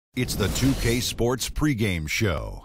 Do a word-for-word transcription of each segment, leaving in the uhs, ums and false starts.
It's the two K Sports pregame show.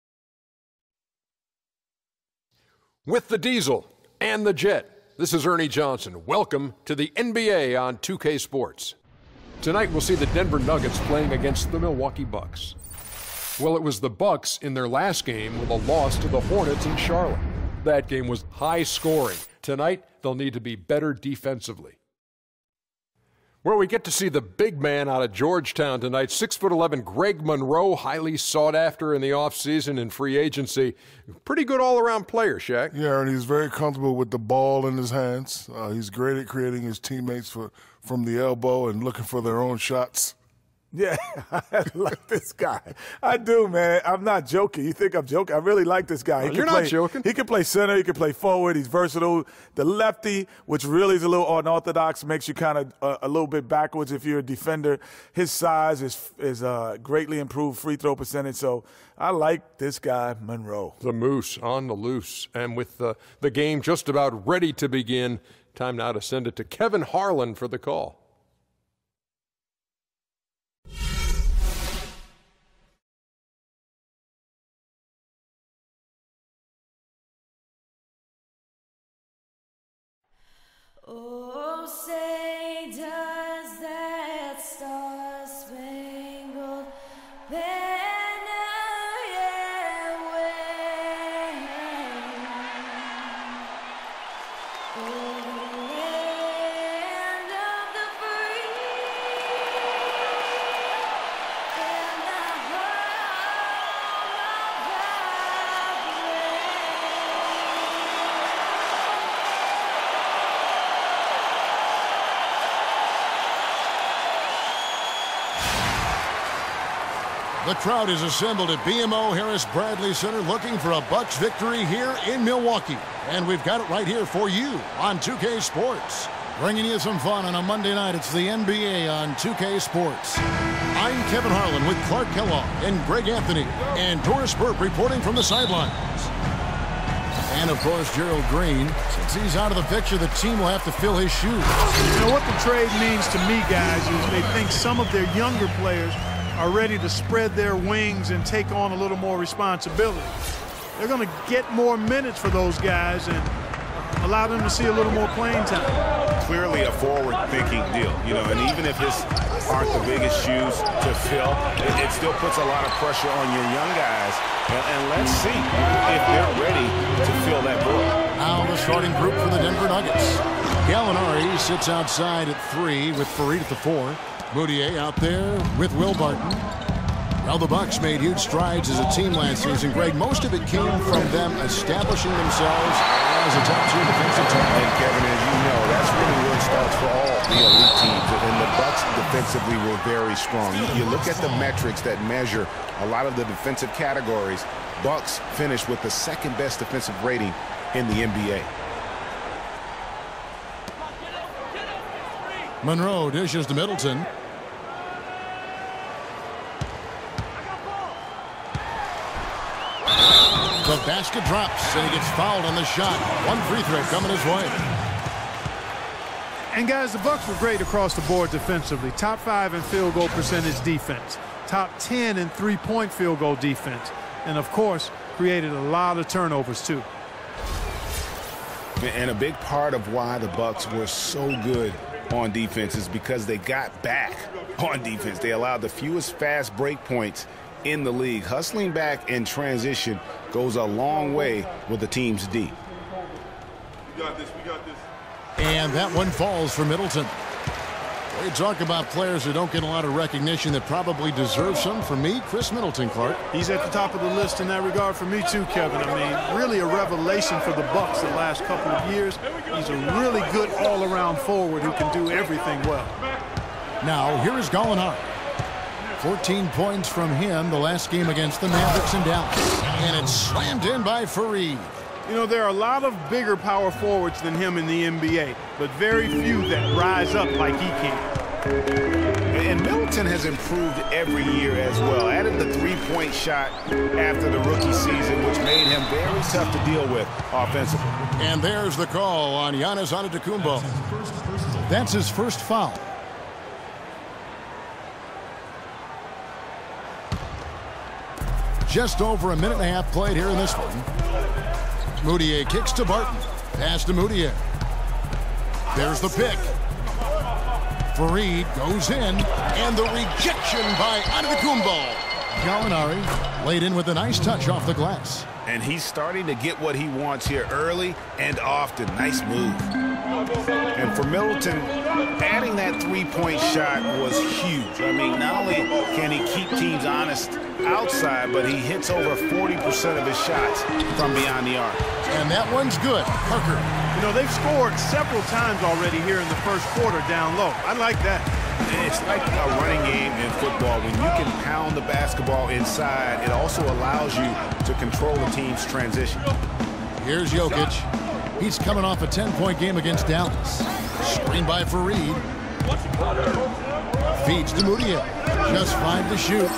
With the Diesel and the Jet, this is Ernie Johnson. Welcome to the N B A on two K Sports. Tonight we'll see the Denver Nuggets playing against the Milwaukee Bucks. Well, it was the Bucks in their last game with a loss to the Hornets in Charlotte. That game was high scoring. Tonight they'll need to be better defensively. Well, we get to see the big man out of Georgetown tonight, six foot eleven Greg Monroe, highly sought after in the offseason and free agency. Pretty good all-around player, Shaq. Yeah, and he's very comfortable with the ball in his hands. Uh, he's great at creating his teammates for, from the elbow and looking for their own shots. Yeah, I like this guy. I do, man. I'm not joking. You think I'm joking? I really like this guy. He well, you're play, not joking. He can play center. He can play forward. He's versatile. The lefty, which really is a little unorthodox, makes you kind of uh, a little bit backwards if you're a defender. His size is is uh, greatly improved free throw percentage. So I like this guy, Monroe. The Moose on the loose. And with the, the game just about ready to begin, time now to send it to Kevin Harlan for the call. Oh, say does that star-spangled banner yet wave over the land of the free and the home of The crowd is assembled at B M O Harris Bradley Center looking for a Bucks victory here in Milwaukee. And we've got it right here for you on two K Sports. Bringing you some fun on a Monday night. It's the N B A on two K Sports. I'm Kevin Harlan with Clark Kellogg and Greg Anthony and Doris Burke reporting from the sidelines. And, of course, Gerald Green. Since he's out of the picture, the team will have to fill his shoes. You know what the trade means to me, guys, is they think some of their younger players are ready to spread their wings and take on a little more responsibility. They're going to get more minutes for those guys and allow them to see a little more playing time. Clearly a forward-thinking deal, you know, and even if his aren't the biggest shoes to fill, it, it still puts a lot of pressure on your young guys. And, and let's see if they're ready to fill that void. Now the starting group for the Denver Nuggets. Gallinari sits outside at three with Farid at the four. Moutier out there with Will Barton. Now the Bucks made huge strides as a team last season. Greg, most of it came from them establishing themselves as a top-tier defensive team. And Kevin, as you know, that's really where it starts for all the elite teams. And the Bucks defensively were very strong. You, you look at the metrics that measure a lot of the defensive categories. Bucks finished with the second-best defensive rating in the N B A. Monroe dishes to Middleton. The basket drops, and he gets fouled on the shot. One free throw coming his way. And, guys, the Bucks were great across the board defensively. Top five in field goal percentage defense. Top ten in three-point field goal defense. And, of course, created a lot of turnovers, too. And a big part of why the Bucks were so good on defense is because they got back on defense. They allowed the fewest fast break points in the league. Hustling back in transition goes a long way with the team's D. We got this, we got this. And that one falls for Middleton. We talk about players who don't get a lot of recognition that probably deserve some. For me, Chris Middleton, Clark. He's at the top of the list in that regard for me too, Kevin. I mean, really a revelation for the Bucks the last couple of years. He's a really good all-around forward who can do everything well. Now, here is Gallinari. fourteen points from him the last game against the Mavericks in Dallas. And it's slammed in by Farid. You know, there are a lot of bigger power forwards than him in the N B A, but very few that rise up like he can. And Middleton has improved every year as well. Added the three-point shot after the rookie season, which made him very tough to deal with offensively. And there's the call on Giannis Antetokounmpo. That's his first foul. Just over a minute and a half played here in this one. Mudiay kicks to Barton. Pass to Mudiay. There's the pick. Faried goes in, and the rejection by Antetokounmpo. Gallinari laid in with a nice touch off the glass. And he's starting to get what he wants here early and often. Nice move. And for Middleton, adding that three-point shot was huge. I mean, not only can he keep teams honest outside, but he hits over forty percent of his shots from beyond the arc. And that one's good. Parker. You know, they've scored several times already here in the first quarter down low. I like that. It's like a running game in football. When you can pound the basketball inside, it also allows you to control the team's transition. Here's Jokic. He's coming off a ten-point game against Dallas. Screen by Faried. Feeds to Mudiay. Just five to shoot.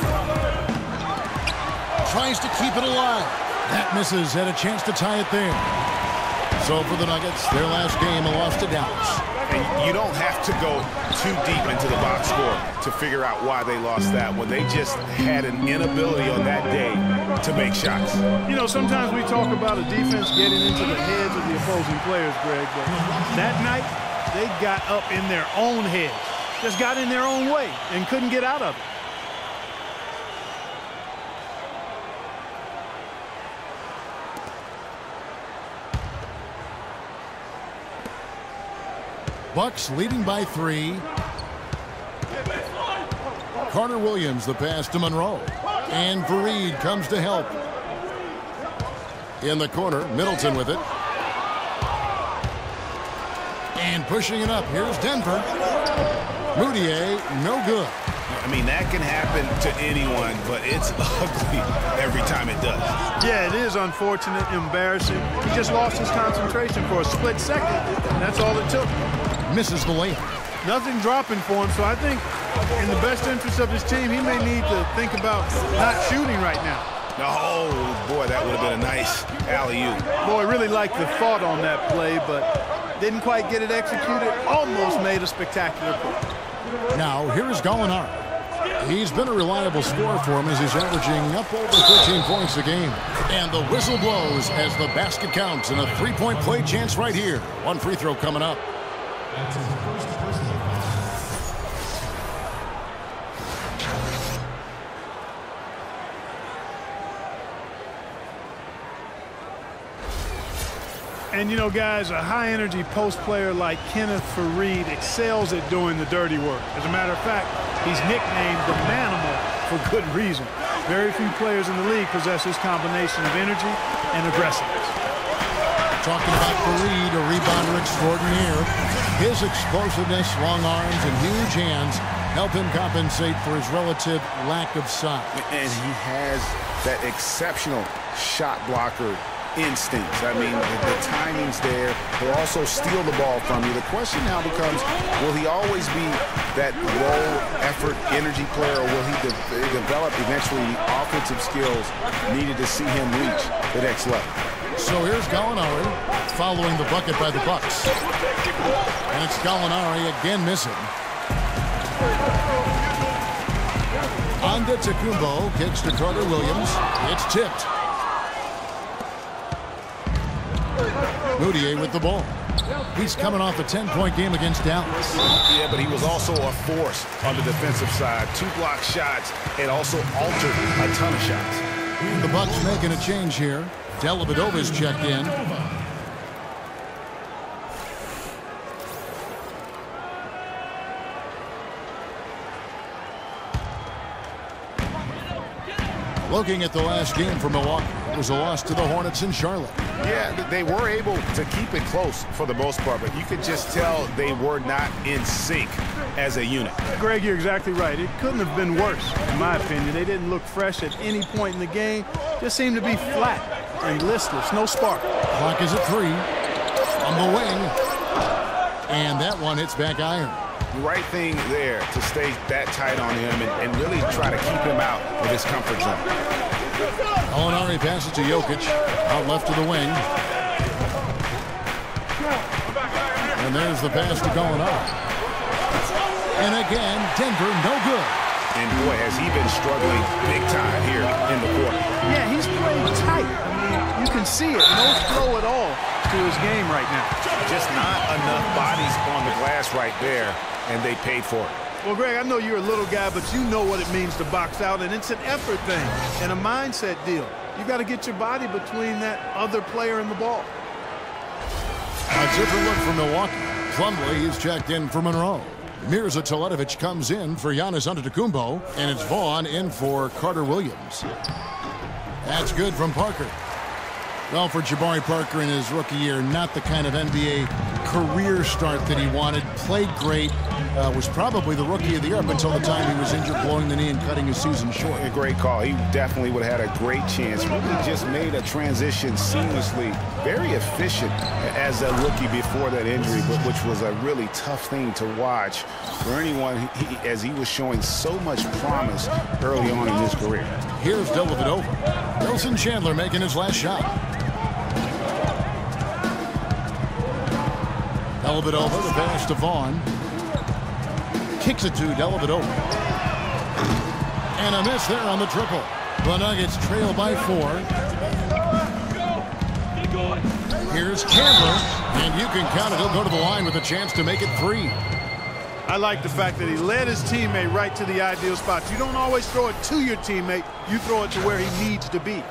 Tries to keep it alive. That misses. Had a chance to tie it there. So for the Nuggets, their last game, a loss to Dallas. And you don't have to go too deep into the box score to figure out why they lost that one. They just had an inability on that day to make shots. You know, sometimes we talk about a defense getting into the heads of the opposing players, Greg, but that night they got up in their own heads, just got in their own way and couldn't get out of it. Bucks leading by three. Carter Williams, the pass to Monroe. And Faried comes to help. In the corner, Middleton with it. And pushing it up, here's Denver. Mudiay, no good. I mean, that can happen to anyone, but it's ugly every time it does. Yeah, it is unfortunate, embarrassing. He just lost his concentration for a split second, and that's all it took. Misses the layup. Nothing dropping for him, so I think in the best interest of his team, he may need to think about not shooting right now. Oh, boy, that would have been a nice alley-oop. Boy, really liked the thought on that play, but didn't quite get it executed. Almost made a spectacular play. Now, here's Gallinari. He's been a reliable scorer for him as he's averaging up over fifteen points a game. And the whistle blows as the basket counts and a three-point play chance right here. One free throw coming up. And, you know, guys, a high-energy post player like Kenneth Faried excels at doing the dirty work. As a matter of fact, he's nicknamed the Manimal for good reason. Very few players in the league possess this combination of energy and aggressiveness. Talking about Faried, a rebounder extraordinaire. His explosiveness, long arms, and huge hands help him compensate for his relative lack of size. And he has that exceptional shot blocker instincts. I mean, the, the timing's there. He'll also steal the ball from you. The question now becomes, will he always be that role, effort, energy player, or will he de develop eventually the offensive skills needed to see him reach the next level? So here's Gallinari following the bucket by the Bucks. And it's Gallinari again missing. Antetokounmpo kicks to Carter Williams. It's tipped. Mudiay with the ball. He's coming off a ten-point game against Dallas. Yeah, but he was also a force on the defensive side. Two block shots and also altered a ton of shots. The Bucks making a change here. Dellavedova's checked in. Looking at the last game for Milwaukee, it was a loss to the Hornets in Charlotte. Yeah, they were able to keep it close for the most part, but you could just tell they were not in sync as a unit. Greg, you're exactly right. It couldn't have been worse, in my opinion. They didn't look fresh at any point in the game. Just seemed to be flat and listless, no spark. Clock is at three. On the wing. And that one hits back iron. Right thing there to stay that tight on him and, and really try to keep him out of his comfort zone. Gallinari passes to Jokic, out left to the wing. And there's the pass to Gallinari. And again, Denver no good. And, boy, has he been struggling big time here in the quarter. Yeah, he's playing tight. I mean, you can see it. No flow at all to his game right now. Just not enough bodies on the glass right there, and they paid for it. Well, Greg, I know you're a little guy, but you know what it means to box out, and it's an effort thing and a mindset deal. You got to get your body between that other player and the ball. A different look for Milwaukee. Plumlee is checked in for Monroe. Mirza Teletovic comes in for Giannis Antetokounmpo, and it's Vaughn in for Carter Williams. That's good from Parker. Well, for Jabari Parker in his rookie year, not the kind of N B A career start that he wanted. Played great. Uh, was probably the rookie of the year up until the time he was injured, blowing the knee and cutting his season short. A great call. He definitely would have had a great chance. Really just made a transition seamlessly. Very efficient as a rookie before that injury, but which was a really tough thing to watch for anyone he, as he was showing so much promise early on in his career. Here's Dellavedova. Wilson Chandler making his last shot. Dellavedova, the pass to Vaughn. Kicks it to Dellavedova. And a miss there on the triple. The Nuggets trail by four. Here's Chandler, and you can count it. He'll go to the line with a chance to make it three. I like the fact that he led his teammate right to the ideal spot. You don't always throw it to your teammate. You throw it to where he needs to be.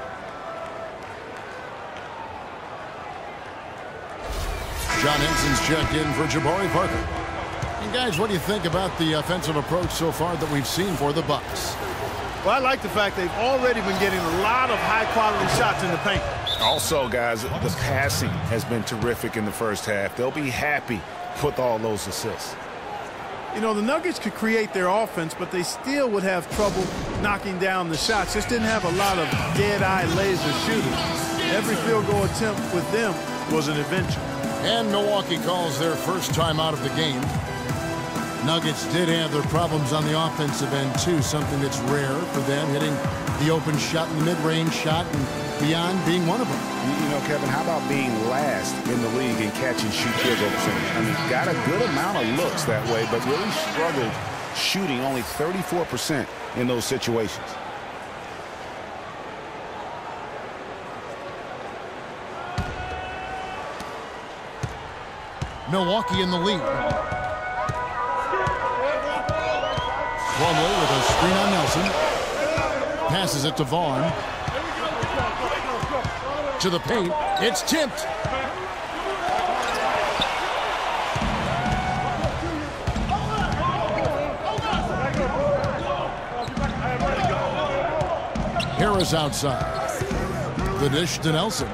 John Henson's checked in for Jabari Parker. And guys, what do you think about the offensive approach so far that we've seen for the Bucks? Well, I like the fact they've already been getting a lot of high-quality shots in the paint. Also, guys, the passing has been terrific in the first half. They'll be happy with all those assists. You know, the Nuggets could create their offense, but they still would have trouble knocking down the shots. Just didn't have a lot of dead-eye laser shooters. Every field goal attempt with them was an adventure. And Milwaukee calls their first time out of the game. Nuggets did have their problems on the offensive end, too, something that's rare for them, hitting the open shot and the mid-range shot and beyond being one of them. You know, Kevin, how about being last in the league in catch and shoot field goal percentage? I mean, got a good amount of looks that way, but really struggled shooting only thirty-four percent in those situations. Milwaukee in the lead. Plumlee with a screen on Nelson. Passes it to Vaughn. To the paint. It's tipped. Harris outside. The dish to Nelson.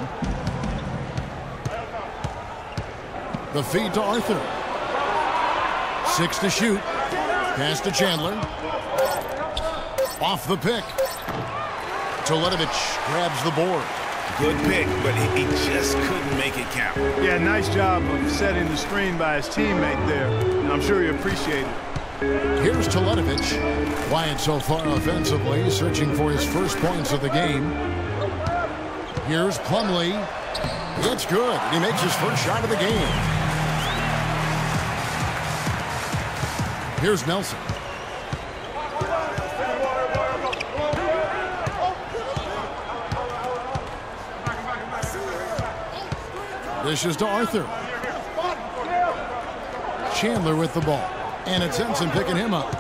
The feed to Arthur. Six to shoot. Pass to Chandler. Off the pick. Teletovic grabs the board. Good pick, but he just couldn't make it count. Yeah, nice job of setting the screen by his teammate there. And I'm sure he appreciated it. Here's Teletovic. Wyatt so far offensively, searching for his first points of the game. Here's Plumlee. It's good. He makes his first shot of the game. Here's Nelson. Dishes to Arthur. Chandler with the ball. And it's Henson picking him up.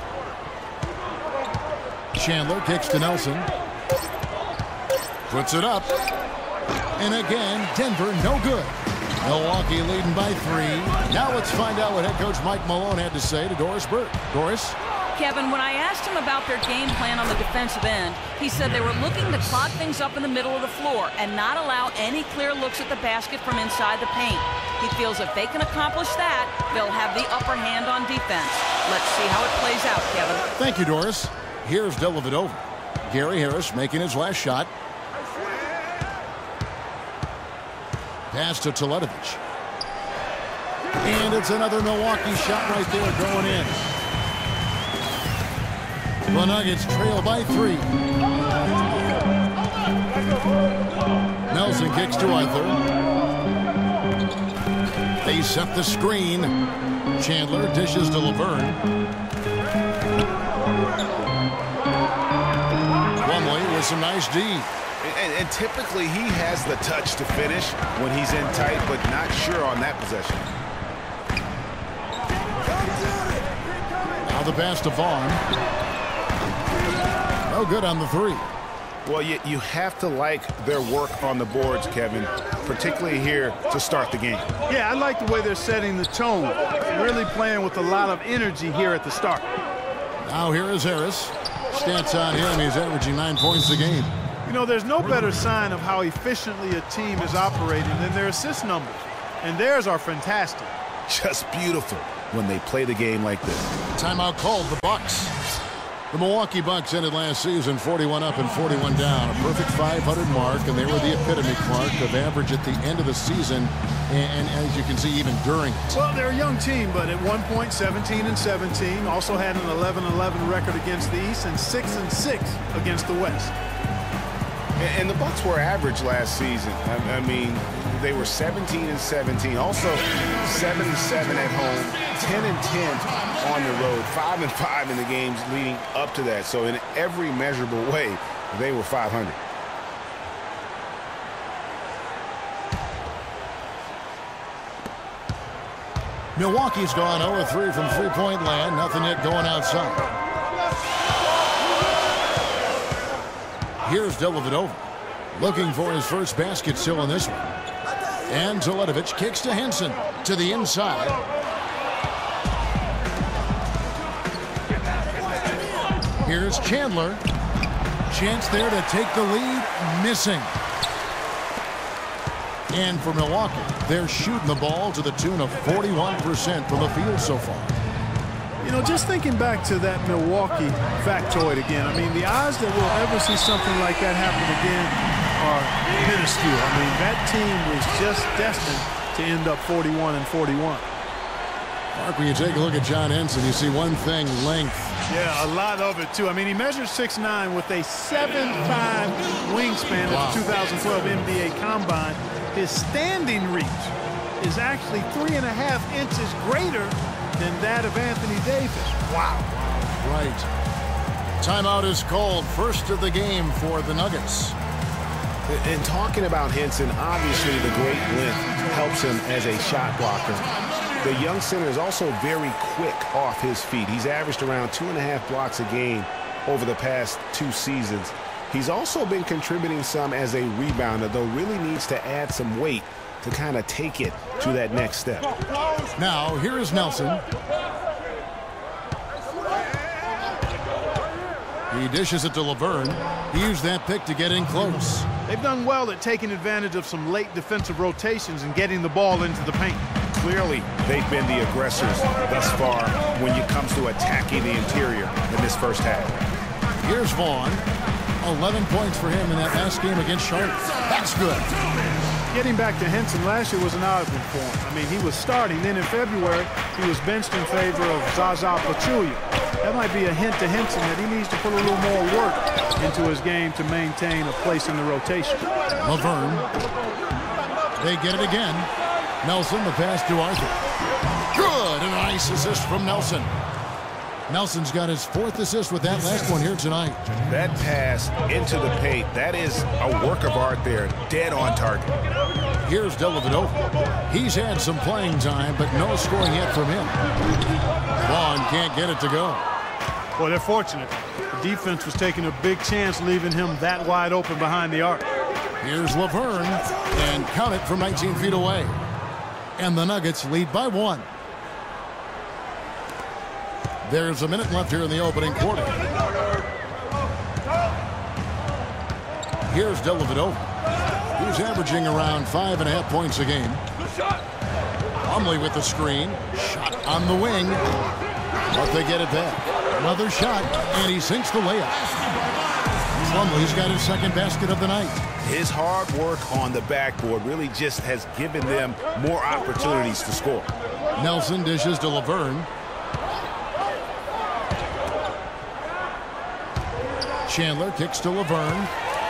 Chandler kicks to Nelson. Puts it up. And again, Denver no good. Milwaukee leading by three. Now let's find out what head coach Mike Malone had to say to Doris Burke. Doris? Kevin, when I asked him about their game plan on the defensive end, he said they were looking to clog things up in the middle of the floor and not allow any clear looks at the basket from inside the paint. He feels if they can accomplish that, they'll have the upper hand on defense. Let's see how it plays out, Kevin. Thank you, Doris. Here's Dellavedova. Gary Harris making his last shot. Pass to Teletovic. And it's another Milwaukee shot right there going in. The Nuggets trail by three. Nelson kicks to Arthur. They set the screen. Chandler dishes to LeVert. some nice D. And, and typically he has the touch to finish when he's in tight, but not sure on that possession. Now the pass to Vaughn. No good on the three. Well, you, you have to like their work on the boards, Kevin, particularly here to start the game. Yeah, I like the way they're setting the tone. Really playing with a lot of energy here at the start. Now here is Harris. Stats on him, he's averaging nine points a game. You know, there's no better sign of how efficiently a team is operating than their assist numbers. And theirs are fantastic. Just beautiful when they play the game like this. Timeout called, the Bucks. The Milwaukee Bucks ended last season forty-one up and forty-one down, a perfect five hundred mark, and they were the epitome, Clark, of average at the end of the season, and, and as you can see, even during it. Well, they're a young team, but at one point, seventeen and seventeen, also had an eleven eleven record against the East and six and six against the West. And, and the Bucks were average last season. I, I mean, they were seventeen and seventeen, also seven and seven at home, ten and ten on the road, five and five in the games leading up to that. So in every measurable way, they were five hundred. Milwaukee's gone oh for three from three-point land. Nothing yet going outside. Here's Dellavedova, looking for his first basket still in this one. And Teletovic kicks to Henson to the inside. Here's Chandler. Chance there to take the lead. Missing. And for Milwaukee, they're shooting the ball to the tune of forty-one percent from the field so far. You know, just thinking back to that Milwaukee factoid again, I mean, the odds that we'll ever see something like that happen again are minuscule. I mean, that team was just destined to end up forty-one and forty-one. Mark, when you take a look at John Henson, you see one thing, length. Yeah, a lot of it, too. I mean, he measures six nine with a seven five wingspan Wow. at the two thousand twelve N B A Combine. His standing reach is actually three and a half inches greater than that of Anthony Davis. Wow. Right. Timeout is called. First of the game for the Nuggets. And talking about Henson, obviously the great length helps him as a shot blocker. The young center is also very quick off his feet. He's averaged around two and a half blocks a game over the past two seasons. He's also been contributing some as a rebounder, though really needs to add some weight to kind of take it to that next step. Now, here is Nelson. He dishes it to Laverne. He used that pick to get in close. They've done well at taking advantage of some late defensive rotations and getting the ball into the paint. Clearly, they've been the aggressors thus far when it comes to attacking the interior in this first half. Here's Vaughn. eleven points for him in that last game against Charlotte. That's good. Getting back to Henson, last year was an odd one for him. I mean, he was starting. Then in February, he was benched in favor of Zaza Pachulia. That might be a hint to Henson that he needs to put a little more work into his game to maintain a place in the rotation. Laverne. They get it again. Nelson, the pass to Arthur. Good, and a nice assist from Nelson. Nelson's got his fourth assist with that last one here tonight. That pass into the paint, that is a work of art there, dead on target. Here's Dellavedova. He's had some playing time, but no scoring yet from him. Vaughn can't get it to go. Well, they're fortunate. The defense was taking a big chance leaving him that wide open behind the arc. Here's Laverne, and count it from nineteen feet away. And the Nuggets lead by one. There's a minute left here in the opening quarter. Here's Dellavedova. He's averaging around five and a half points a game. Plumlee with the screen. Shot on the wing. But they get it back. Another shot, and he sinks the layup. Plumlee's got his second basket of the night. His hard work on the backboard really just has given them more opportunities to score. Nelson dishes to Laverne. Chandler kicks to Laverne.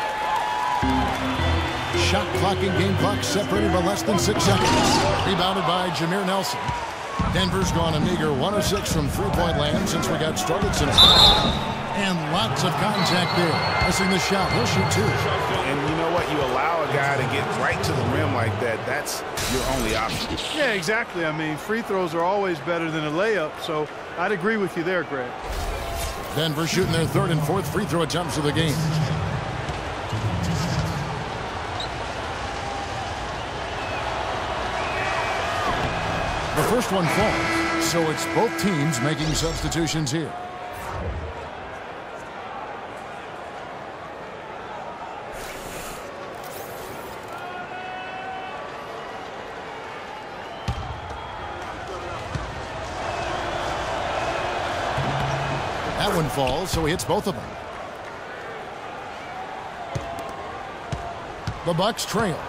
Shot clock and game clock separated by less than six seconds. Rebounded by Jameer Nelson. Denver's gone a meager one of six from three-point land since we got started. Since And lots of contact there. Missing the shot. He'll shoot two. And you know what? You allow a guy to get right to the rim like that. That's your only option. Yeah, exactly. I mean, free throws are always better than a layup, so I'd agree with you there, Greg. Denver shooting their third and fourth free throw attempts of the game. The first one falls, so it's both teams making substitutions here. That one falls, so he hits both of them. The Bucks trail.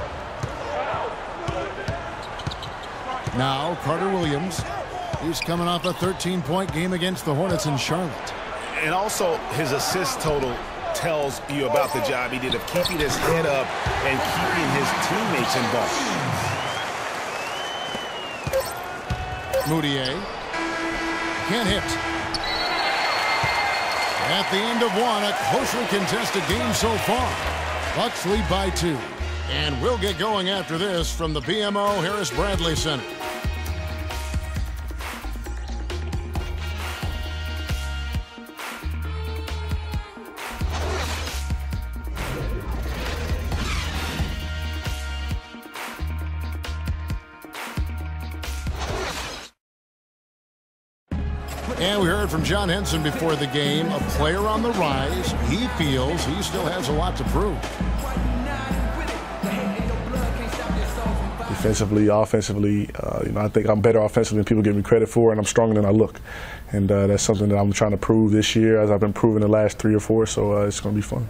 Now Carter Williams. He's coming off a thirteen point game against the Hornets in Charlotte. And also his assist total tells you about the job he did of keeping his head up and keeping his teammates involved. Moutier can't hit. At the end of one, a closely contested game so far. Bucks lead by two. And we'll get going after this from the B M O Harris Bradley Center. And we heard from John Henson before the game, a player on the rise. He feels he still has a lot to prove. Defensively, offensively, uh, you know, I think I'm better offensively than people give me credit for, and I'm stronger than I look. And uh, that's something that I'm trying to prove this year, as I've been proving the last three or four, so uh, it's going to be fun.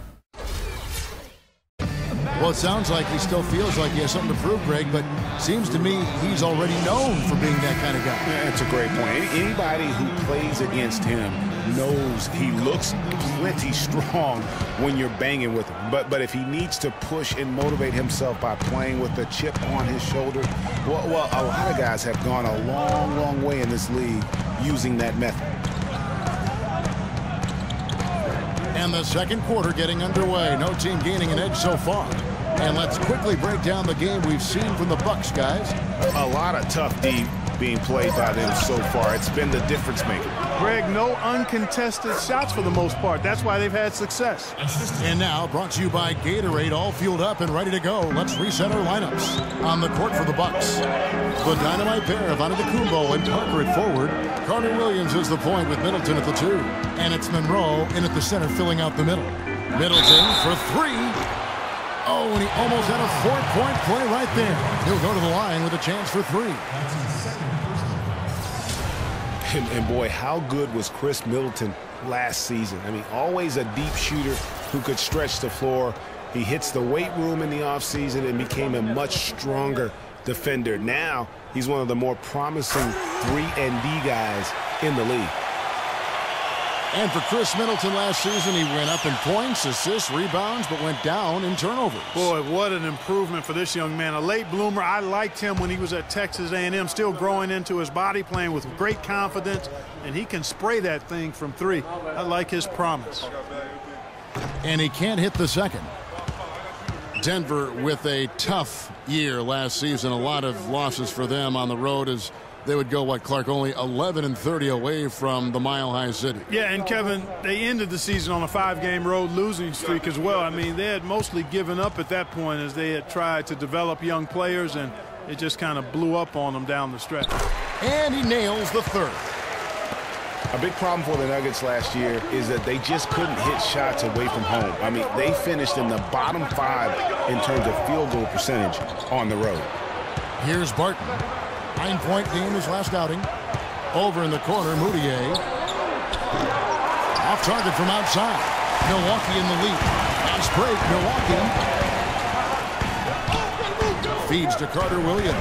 Well, it sounds like he still feels like he has something to prove, Greg, but seems to me he's already known for being that kind of guy. Yeah, that's a great point. Anybody who plays against him knows he looks plenty strong when you're banging with him. But but if he needs to push and motivate himself by playing with a chip on his shoulder, well, well a lot of guys have gone a long, long way in this league using that method. And the second quarter getting underway. No team gaining an edge so far. And let's quickly break down the game we've seen from the Bucks, guys. A lot of tough D being played by them so far. It's been the difference maker. Greg, no uncontested shots for the most part. That's why they've had success. And now, brought to you by Gatorade, all fueled up and ready to go. Let's reset our lineups. On the court for the Bucks, the dynamite pair of Antetokounmpo and Parker at forward. Carter Williams is the point with Middleton at the two. And it's Monroe in at the center, filling out the middle. Middleton for three. Oh, and he almost had a four-point play right there. He'll go to the line with a chance for three. And, and boy, how good was Chris Middleton last season? I mean, always a deep shooter who could stretch the floor. He hits the weight room in the offseason and became a much stronger defender. Now, he's one of the more promising three and D guys in the league. And for Chris Middleton last season, he went up in points, assists, rebounds, but went down in turnovers. Boy, what an improvement for this young man. A late bloomer. I liked him when he was at Texas A and M, still growing into his body, playing with great confidence, and he can spray that thing from three. I like his promise. And he can't hit the second. Denver with a tough year last season. A lot of losses for them on the road as they would go, what, Clark, only eleven and thirty away from the Mile High City. Yeah, and Kevin, they ended the season on a five-game road losing streak as well. I mean, they had mostly given up at that point as they had tried to develop young players, and it just kind of blew up on them down the stretch. And he nails the third. A big problem for the Nuggets last year is that they just couldn't hit shots away from home. I mean, they finished in the bottom five in terms of field goal percentage on the road. Here's Barton. Nine-point game his last outing. Over in the corner, Moutier. Off target from outside. Milwaukee in the lead. Fast break, Milwaukee. Feeds to Carter Williams.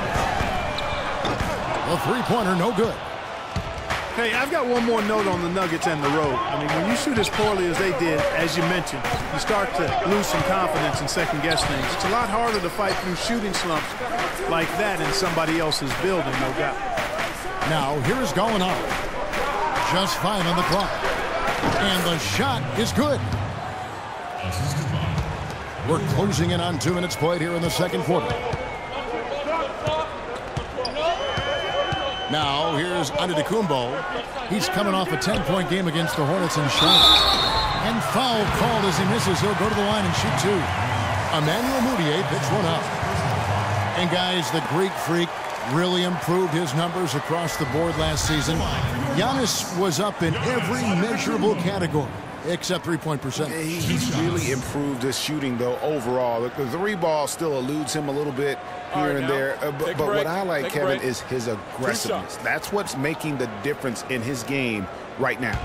A three-pointer, no good. Hey, I've got one more note on the Nuggets and the road. I mean, when you shoot as poorly as they did, as you mentioned, you start to lose some confidence and second-guess things. It's a lot harder to fight through shooting slumps like that in somebody else's building, no doubt. Now, here is going on. Just five on the clock. And the shot is good. We're closing in on two minutes played here in the second quarter. Now, here's Antetokounmpo. He's coming off a ten-point game against the Hornets in Charlotte. And foul called as he misses. He'll go to the line and shoot two. Emmanuel Mudiay picks one up. And, guys, the Greek Freak really improved his numbers across the board last season. Giannis was up in every measurable category except three-point percentage. He's really improved his shooting, though, overall. The three ball still eludes him a little bit here right, and there. Uh, but but what I like, Take Kevin, is his aggressiveness. That's what's making the difference in his game right now.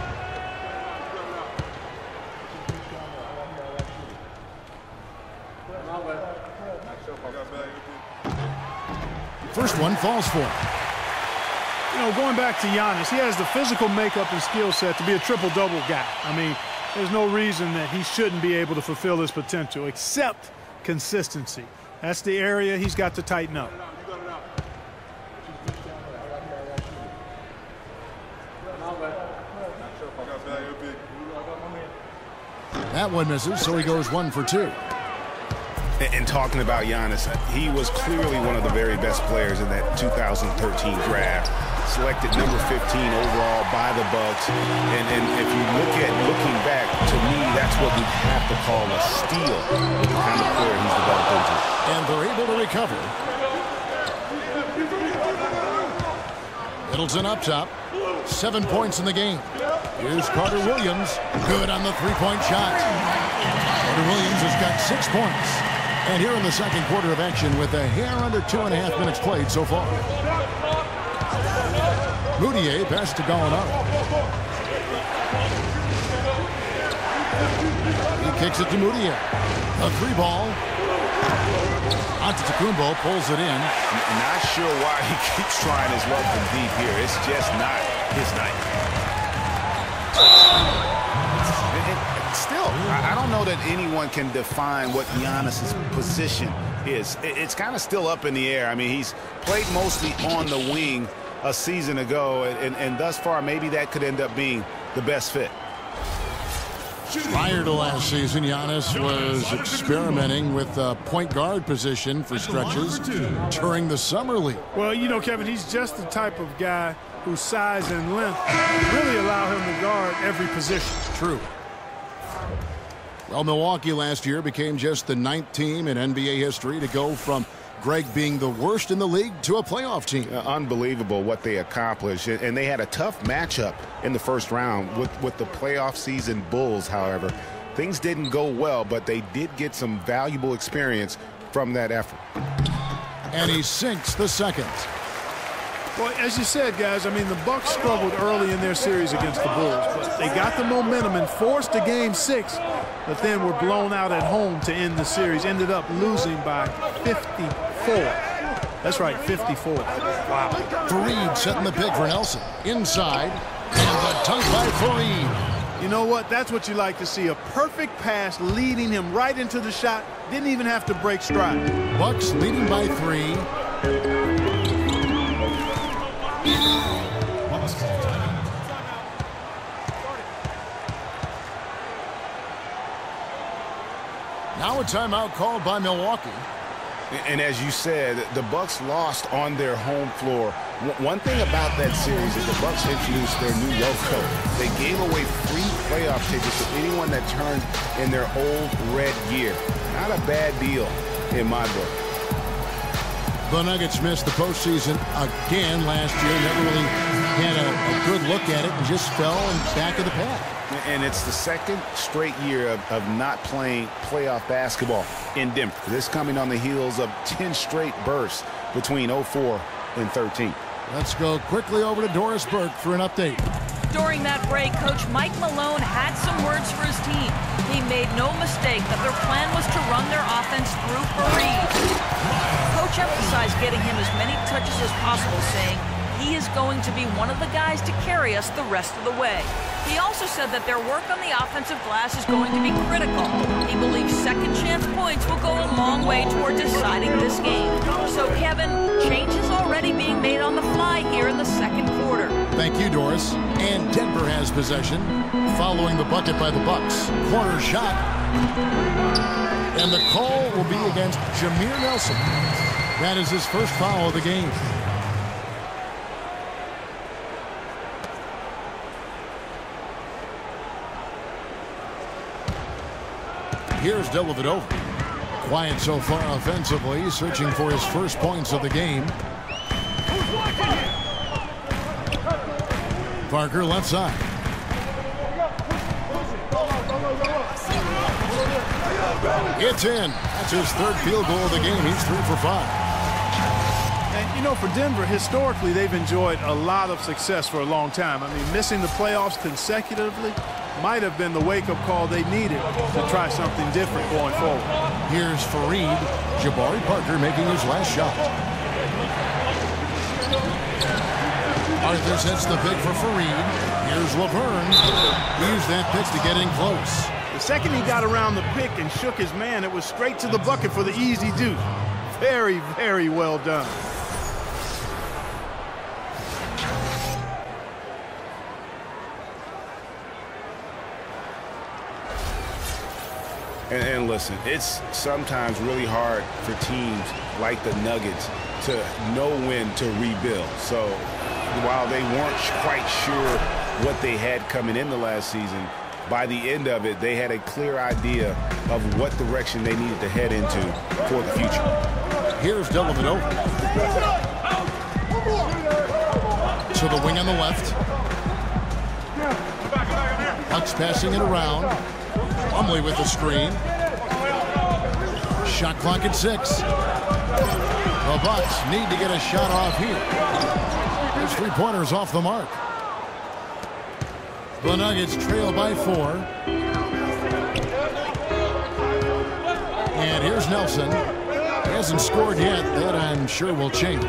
First one falls for him. You know, going back to Giannis, he has the physical makeup and skill set to be a triple-double guy. I mean, there's no reason that he shouldn't be able to fulfill his potential, except consistency. That's the area he's got to tighten up. That one misses, so he goes one for two. And talking about Giannis, he was clearly one of the very best players in that two thousand thirteen draft. Selected number fifteen overall by the Bucks. And, and if you look at looking back, to me, that's what we have to call a steal with the kind of player he's developed into. And they're able to recover. Middleton up top. Seven points in the game. Here's Carter Williams. Good on the three-point shot. Carter Williams has got six points. And here in the second quarter of action with a hair under two and a half minutes played so far. Mudiay pass to Gallinari. He kicks it to Mudiay. A three ball. Antetokounmpo pulls it in. Not sure why he keeps trying his luck from deep here. It's just not his night. Still, I don't know that anyone can define what Giannis's position is. It's kind of still up in the air. I mean, he's played mostly on the wing a season ago, and, and thus far, maybe that could end up being the best fit. Prior to last season, Giannis was experimenting with the point guard position for stretches during the summer league. Well, you know, Kevin, he's just the type of guy whose size and length really allow him to guard every position. True. Well, Milwaukee last year became just the ninth team in N B A history to go from Greg being the worst in the league to a playoff team. Uh, unbelievable what they accomplished. And they had a tough matchup in the first round with, with the playoff season Bulls, however. Things didn't go well, but they did get some valuable experience from that effort. And he sinks the second. Well, as you said, guys, I mean, the Bucks struggled early in their series against the Bulls, but they got the momentum and forced a game six, but then were blown out at home to end the series. Ended up losing by fifty-four. That's right, fifty-four. Wow. Fareed setting the pick for Nelson. Inside, and the dunk by Fareed. You know what? That's what you like to see. A perfect pass leading him right into the shot. Didn't even have to break stride. Bucks leading by three. Now a timeout called by Milwaukee. And as you said, the Bucks lost on their home floor. One thing about that series is the Bucks introduced their new logo. They gave away free playoff tickets to anyone that turned in their old red gear. Not a bad deal in my book. The Nuggets missed the postseason again last year. Never really had a, a good look at it and just fell in back of the pack. And it's the second straight year of, of not playing playoff basketball in Denver. This coming on the heels of ten straight bursts between oh four and thirteen. Let's go quickly over to Doris Burke for an update. During that break, Coach Mike Malone had some words for his team. He made no mistake that their plan was to run their offense through Fareed. Coach emphasized getting him as many touches as possible, saying, he is going to be one of the guys to carry us the rest of the way. He also said that their work on the offensive glass is going to be critical. He believes second chance points will go a long way toward deciding this game. So, Kevin, changes already being made on the fly here in the second quarter. Thank you, Doris. And Denver has possession, following the bucket by the Bucks. Corner shot. And the call will be against Jameer Nelson. That is his first foul of the game. Here's Dellavedova. Quiet so far offensively, searching for his first points of the game. Parker left side. It's in. That's his third field goal of the game. He's three for five. And, you know, for Denver, historically, they've enjoyed a lot of success for a long time. I mean, missing the playoffs consecutively might have been the wake-up call they needed to try something different going forward. Here's Fareed. Jabari Parker making his last shot. Arthur sets the pick for Fareed. Here's Laverne. He used that pick to get in close. The second he got around the pick and shook his man, it was straight to the bucket for the easy deuce. Very, very well done. And, and listen, it's sometimes really hard for teams like the Nuggets to know when to rebuild. So while they weren't quite sure what they had coming in the last season, by the end of it, they had a clear idea of what direction they needed to head into for the future. Here's Dellavedova. To the wing on the left. Bucks passing it around. Plumlee with the screen. Shot clock at six. The Bucks need to get a shot off here. There's three-pointers off the mark. The Nuggets trail by four. And here's Nelson. He hasn't scored yet. That, I'm sure, will change.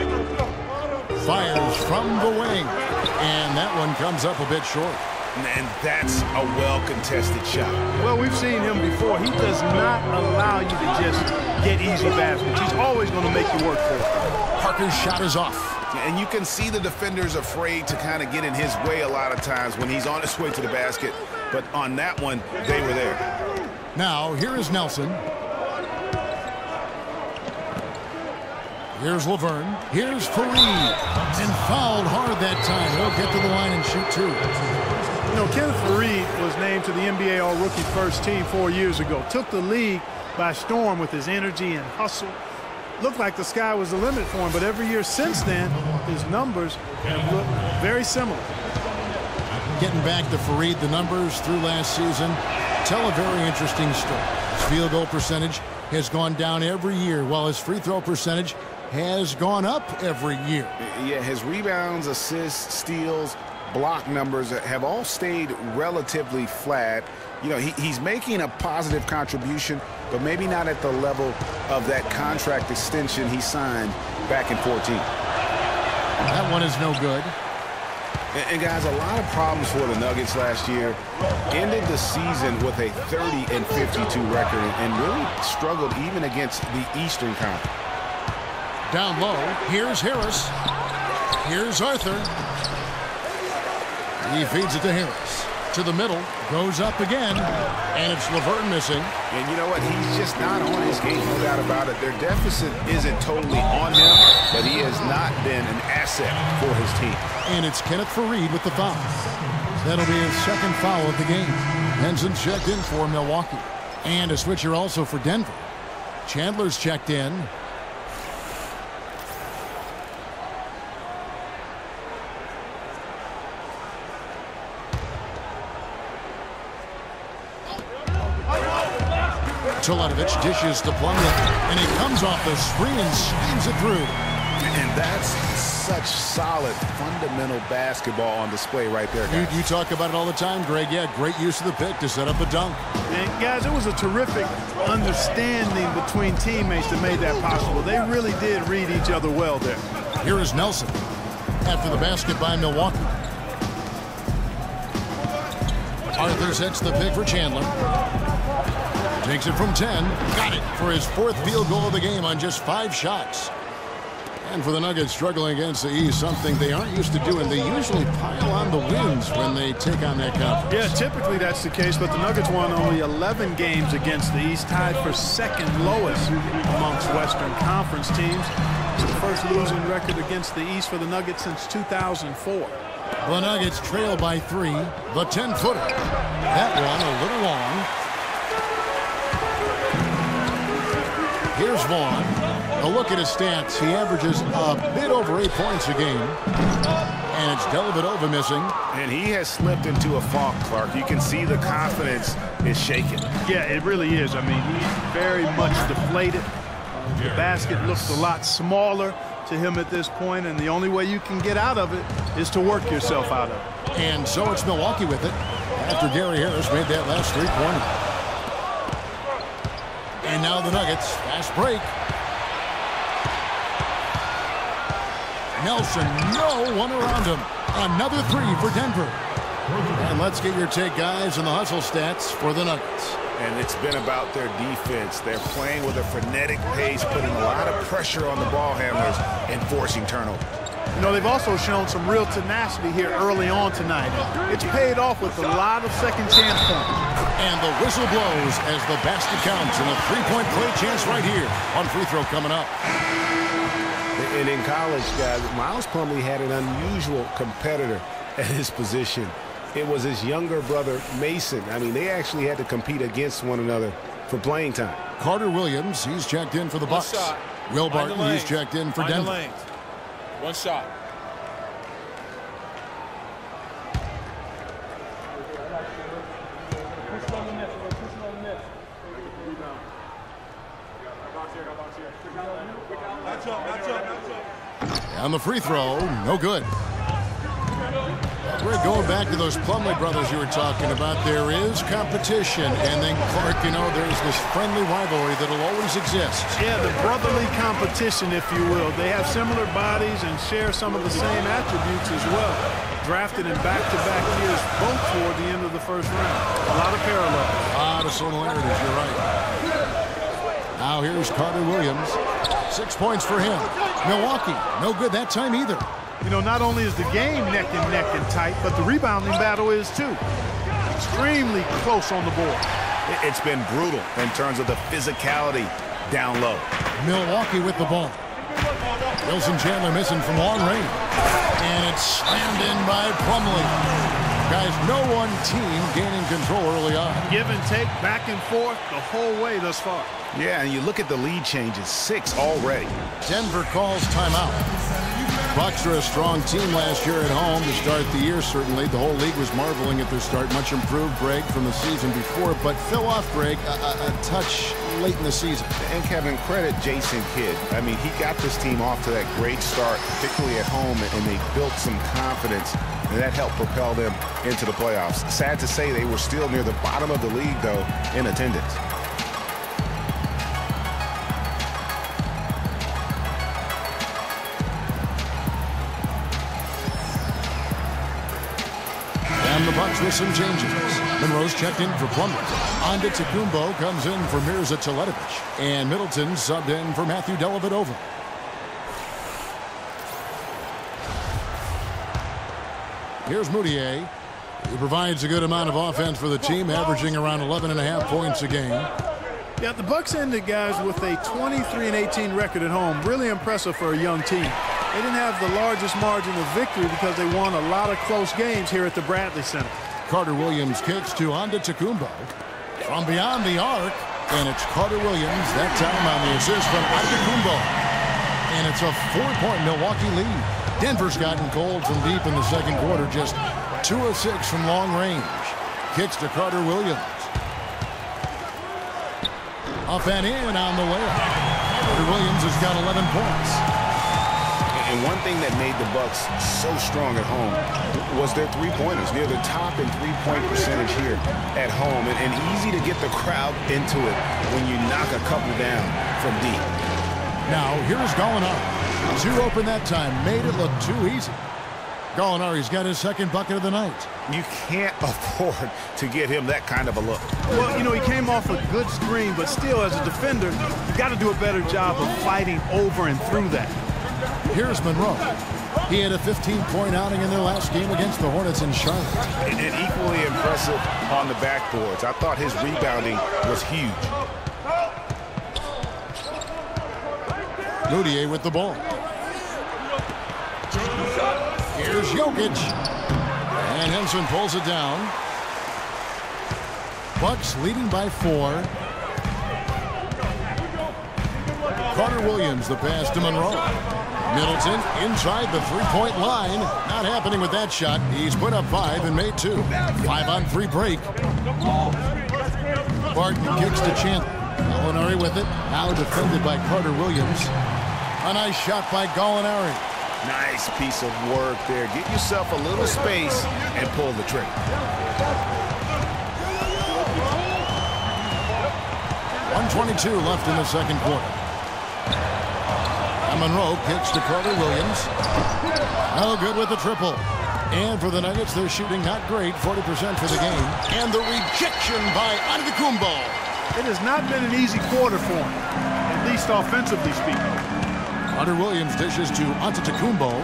Fires from the wing. And that one comes up a bit short. And that's a well-contested shot. Well, we've seen him before. He does not allow you to just get easy baskets. He's always going to make you work for it. Parker's shot is off. And you can see the defenders afraid to kind of get in his way a lot of times when he's on his way to the basket. But on that one, they were there. Now, here is Nelson. Here's Laverne. Here's Fareed. And fouled hard that time. He'll get to the line and shoot two. You know, Kenneth Fareed was named to the N B A All-Rookie First Team four years ago. Took the league by storm with his energy and hustle. Looked like the sky was the limit for him, but every year since then, his numbers have looked very similar. Getting back to Fareed, the numbers through last season tell a very interesting story. His field goal percentage has gone down every year, while his free throw percentage has gone up every year. Yeah, his rebounds, assists, steals, block numbers have all stayed relatively flat. You know, he, he's making a positive contribution, but maybe not at the level of that contract extension he signed back in fourteen. That one is no good. And, and guys, a lot of problems for the Nuggets last year. Ended the season with a thirty and fifty-two record and really struggled even against the Eastern Conference. Down low, here's Harris. Here's Arthur. He feeds it to Harris. To the middle, goes up again, and it's Laverne missing. And you know what? He's just not on his game, no doubt about it. Their deficit isn't totally on him, but he has not been an asset for his team. And it's Kenneth Fareed with the foul. That'll be his second foul of the game. Henson's checked in for Milwaukee. And a switcher also for Denver. Chandler's checked in. Teletovic dishes to Plumlee, and he comes off the screen and slams it through. And that's such solid, fundamental basketball on display right there, guys. You, you talk about it all the time, Greg. Yeah, great use of the pick to set up a dunk. And guys, it was a terrific understanding between teammates that made that possible. They really did read each other well there. Here is Nelson. after the basket by Milwaukee. Arthur sets the pick for Chandler. Takes it from ten. Got it for his fourth field goal of the game on just five shots. And for the Nuggets struggling against the East, something they aren't used to doing. They usually pile on the wins when they take on that conference. Yeah, typically that's the case, but the Nuggets won only eleven games against the East, tied for second lowest amongst Western Conference teams. It's the first losing record against the East for the Nuggets since two thousand four. The Nuggets trail by three. The ten-footer. That one a little long. Here's Vaughn. A look at his stats. He averages a bit over eight points a game. And it's Dellavedova missing. And he has slipped into a funk, Clark. You can see the confidence is shaken. Yeah, it really is. I mean, he's very much deflated. The basket looks a lot smaller to him at this point, and the only way you can get out of it is to work yourself out of it. And so it's Milwaukee with it after Gary Harris made that last three-pointer. And now the Nuggets. Fast break. Nelson, no one around him. Another three for Denver. And let's get your take, guys, on the hustle stats for the Nuggets. And it's been about their defense. They're playing with a frenetic pace, putting a lot of pressure on the ball handlers and forcing turnovers. You know, they've also shown some real tenacity here early on tonight. It's paid off with a lot of second chance points. And the whistle blows as the basket counts, and a three-point play chance right here on free throw coming up. And in college, guys, Miles Plumlee had an unusual competitor at his position. It was his younger brother, Mason. I mean, they actually had to compete against one another for playing time. Carter Williams, he's checked in for the Bucks. Will Barton, he's checked in for Denver. One shot. And the free throw, no good. We're going back to those Plumlee brothers you were talking about. There is competition, and then, Clark, you know, there's this friendly rivalry that'll always exist. Yeah, the brotherly competition, if you will. They have similar bodies and share some of the same attributes as well. Drafted in back-to-back years, both toward the end of the first round. A lot of parallels. A lot of similarities, you're right. Now here's Carter Williams. Six points for him. Milwaukee, no good that time either. You know, not only is the game neck and neck and tight, but the rebounding battle is too. Extremely close on the board. It's been brutal in terms of the physicality down low. Milwaukee with the ball. Wilson Chandler missing from long range. And it's slammed in by Plumlee. Guys, no one team gaining control early on. Give and take, back and forth, the whole way thus far. Yeah, and you look at the lead changes, six already. Denver calls timeout. Bucks are a strong team last year at home to start the year, certainly. The whole league was marveling at their start. Much improved, Greg, from the season before, but fell off, Greg, a, a, a touch late in the season. And, Kevin, credit Jason Kidd. I mean, he got this team off to that great start, particularly at home, and they built some confidence, and that helped propel them into the playoffs. Sad to say they were still near the bottom of the league, though, in attendance. And the Bucks with some changes. Monroe's checked in for Plumlee. Antetokounmpo comes in for Mirza Teletovic. And Middleton subbed in for Matthew Dellavedova. Here's Moutier. He provides a good amount of offense for the team, averaging around eleven and a half points a game. Yeah, the Bucks ended, guys, with a twenty-three and eighteen record at home. Really impressive for a young team. They didn't have the largest margin of victory because they won a lot of close games here at the Bradley Center. Carter Williams kicks to Antetokounmpo from beyond the arc, and it's Carter Williams that time on the assist from Antetokounmpo. And it's a four-point Milwaukee lead. Denver's gotten cold from deep in the second quarter, just two of six from long range. Kicks to Carter Williams. Up and in on the layup. Carter Williams has got eleven points. And one thing that made the Bucks so strong at home was their three-pointers, near the top in three-point percentage here at home. And, and easy to get the crowd into it when you knock a couple down from deep. Now, here's Gallinari. Two open that time, made it look too easy. Gallinari's got his second bucket of the night. You can't afford to get him that kind of a look. Well, you know, he came off a good screen, but still, as a defender, you got to do a better job of fighting over and through that. Here's Monroe. He had a fifteen-point outing in their last game against the Hornets in Charlotte. And, and equally impressive on the backboards. I thought his rebounding was huge. Mudiay with the ball. Here's Jokic. And Henson pulls it down. Bucks leading by four. Carter Williams, the pass to Monroe. Middleton inside the three-point line. Not happening with that shot. He's put up five and made two. Five on free break. Barton kicks to Chandler. Gallinari with it. Now defended by Carter Williams. A nice shot by Gallinari. Nice piece of work there. Get yourself a little space and pull the trigger. one twenty-two left in the second quarter. And Monroe kicks to Carter Williams. No good with the triple. And for the Nuggets, they're shooting not great, forty percent for the game. And the rejection by Antetokounmpo. It has not been an easy quarter for him, at least offensively speaking. Carter Williams dishes to Antetokounmpo.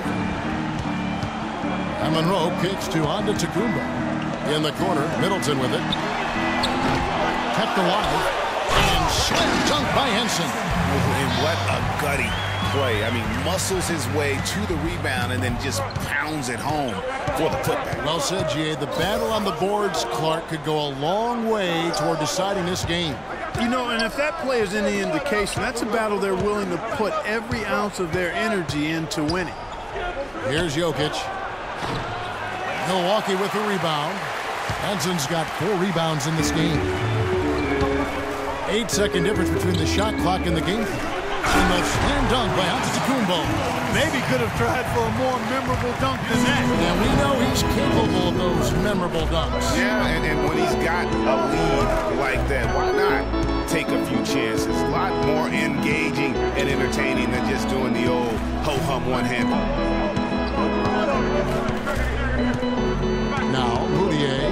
And Monroe kicks to Antetokounmpo. In the corner, Middleton with it. Kept alive. And slam dunk by Henson. And what a gutty play. I mean, muscles his way to the rebound and then just pounds it home for the putback. Well said, G A. The battle on the boards, Clark, could go a long way toward deciding this game. You know, and if that play is any indication, that's a battle they're willing to put every ounce of their energy into winning. Here's Jokic. Milwaukee with the rebound. Henson's got four rebounds in this game. Eight-second difference between the shot clock and the game clock. And the slam dunk by Antetokounmpo. Maybe could have tried for a more memorable dunk than that. And we know he's capable of those memorable dunks. Yeah, and, and when he's got a lead like that, why not take a few chances? A lot more engaging and entertaining than just doing the old ho-hum one-hander. Now, Mudiay.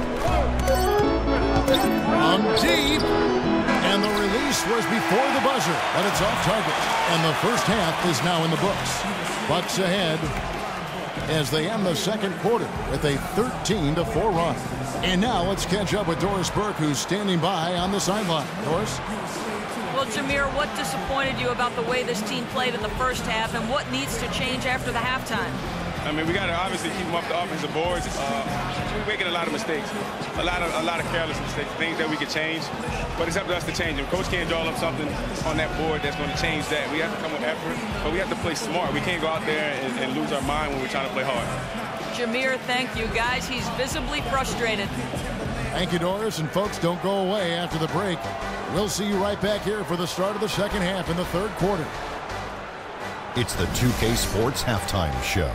On deep. And the release was before the buzzer, but it's off target. And the first half is now in the books. Bucks ahead as they end the second quarter with a thirteen to four run. And now let's catch up with Doris Burke, who's standing by on the sideline. Doris? Well, Jameer, what disappointed you about the way this team played in the first half, and what needs to change after the halftime? I mean, we got to obviously keep them off the offensive boards. Uh, we're making a lot of mistakes, a lot of a lot of careless mistakes, things that we could change. But it's up to us to change them. Coach can't draw up something on that board that's going to change that. We have to come with effort, but we have to play smart. We can't go out there and, and lose our mind when we're trying to play hard. Jameer, thank you, guys. He's visibly frustrated. Thank you, Doris. And folks, don't go away after the break. We'll see you right back here for the start of the second half in the third quarter. It's the two K Sports Halftime Show.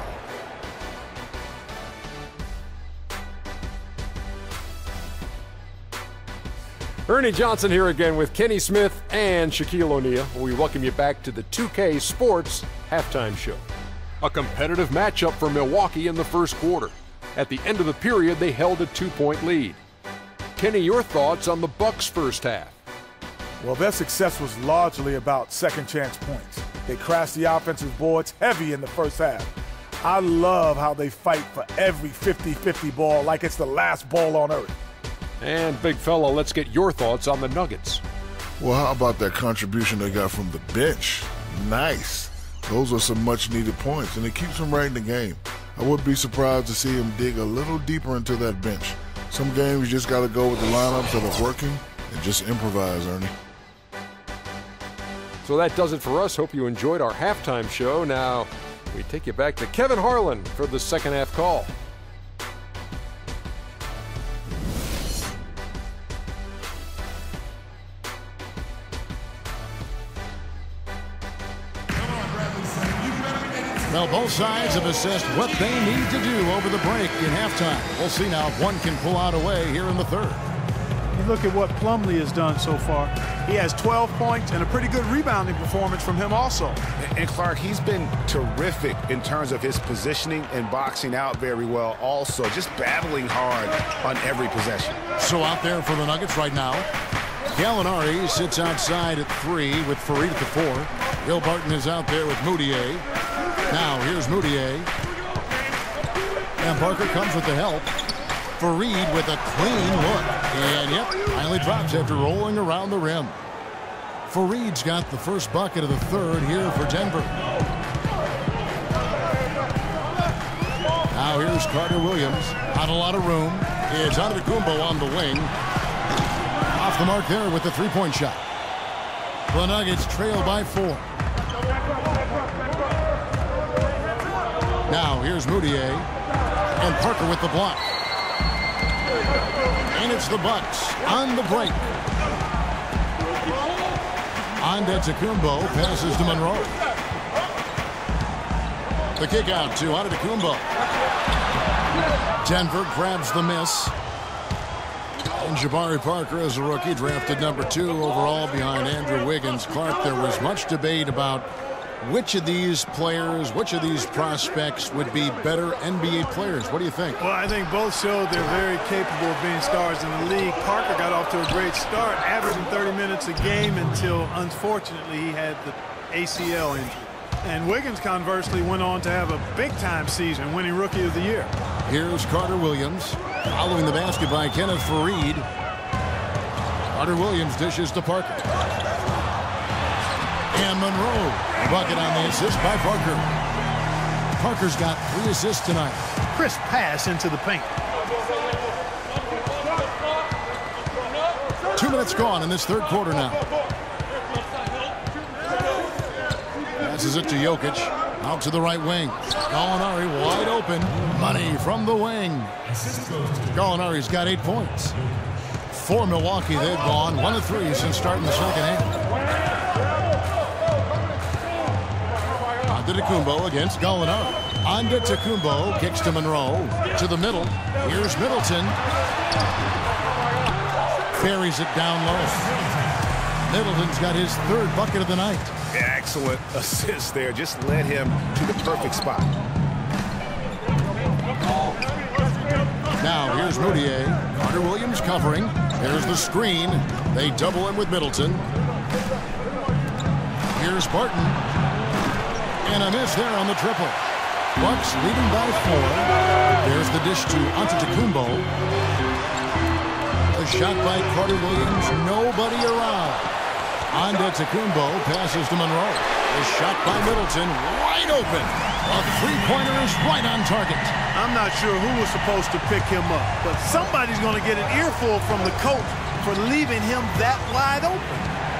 Ernie Johnson here again with Kenny Smith and Shaquille O'Neal. We welcome you back to the two K Sports Halftime Show. A competitive matchup for Milwaukee in the first quarter. At the end of the period, they held a two-point lead. Kenny, your thoughts on the Bucks' first half? Well, their success was largely about second chance points. They crashed the offensive boards heavy in the first half. I love how they fight for every fifty fifty ball like it's the last ball on earth. And big fella, let's get your thoughts on the Nuggets. Well, how about that contribution they got from the bench? Nice. Those are some much-needed points, and it keeps them right in the game. I would be surprised to see them dig a little deeper into that bench. Some games you just got to go with the lineups that are working and just improvise, Ernie. So that does it for us. Hope you enjoyed our halftime show. Now, we take you back to Kevin Harlan for the second half call. Well, both sides have assessed what they need to do over the break in halftime. We'll see now if one can pull out away here in the third. you look at what Plumlee has done so far, he has twelve points and a pretty good rebounding performance from him also. And Clark, he's been terrific in terms of his positioning and boxing out very well also, just battling hard on every possession. So out there for the Nuggets right now, Gallinari sits outside at three with Faried at the four. Will Barton is out there with Mudiay. Now here's Mudiay. And Parker comes with the help. Faried with a clean look. And yep, finally drops after rolling around the rim. Faried's got the first bucket of the third here for Denver. Now here's Carter Williams. Not a lot of room. It's Antetokounmpo on the wing. Off the mark there with the three-point shot. The Nuggets trail by four. Now here's Mudiay. And Parker with the block. And it's the Bucks on the break. Antetokounmpo passes to Monroe. The kick out to Antetokounmpo. Denver grabs the miss. And Jabari Parker is a rookie, drafted number two overall behind Andrew Wiggins. Clark, there was much debate about which of these players, which of these prospects would be better N B A players. What do you think? Well, I think both showed they're very capable of being stars in the league. Parker got off to a great start, averaging thirty minutes a game until, unfortunately, he had the A C L injury. And Wiggins, conversely, went on to have a big-time season, winning Rookie of the Year. Here's Carter Williams, following the basket by Kenneth Faried. Carter Williams dishes to Parker. And Monroe, bucket on the assist by Parker. Parker's got three assists tonight. Crisp pass into the paint. Two minutes gone in this third quarter now. Passes it to Jokic. Out to the right wing. Gallinari wide open. Money from the wing. Gallinari's got eight points. For Milwaukee, they've gone one of three since starting the second half. Antetokounmpo against Gallinari. Antetokounmpo kicks to Monroe. To the middle. Here's Middleton. Buries it down low. Middleton's got his third bucket of the night. Excellent assist there. Just led him to the perfect spot. Now here's Mudiay. Carter Williams covering. There's the screen. They double him with Middleton. Here's Barton. And a miss there on the triple. Bucks leading by four. There's the dish to Antetokounmpo. A shot by Carter Williams. Nobody around. Antetokounmpo passes to Monroe. A shot by Middleton. Wide open. A three-pointer is right on target. I'm not sure who was supposed to pick him up, but somebody's going to get an earful from the coach for leaving him that wide open.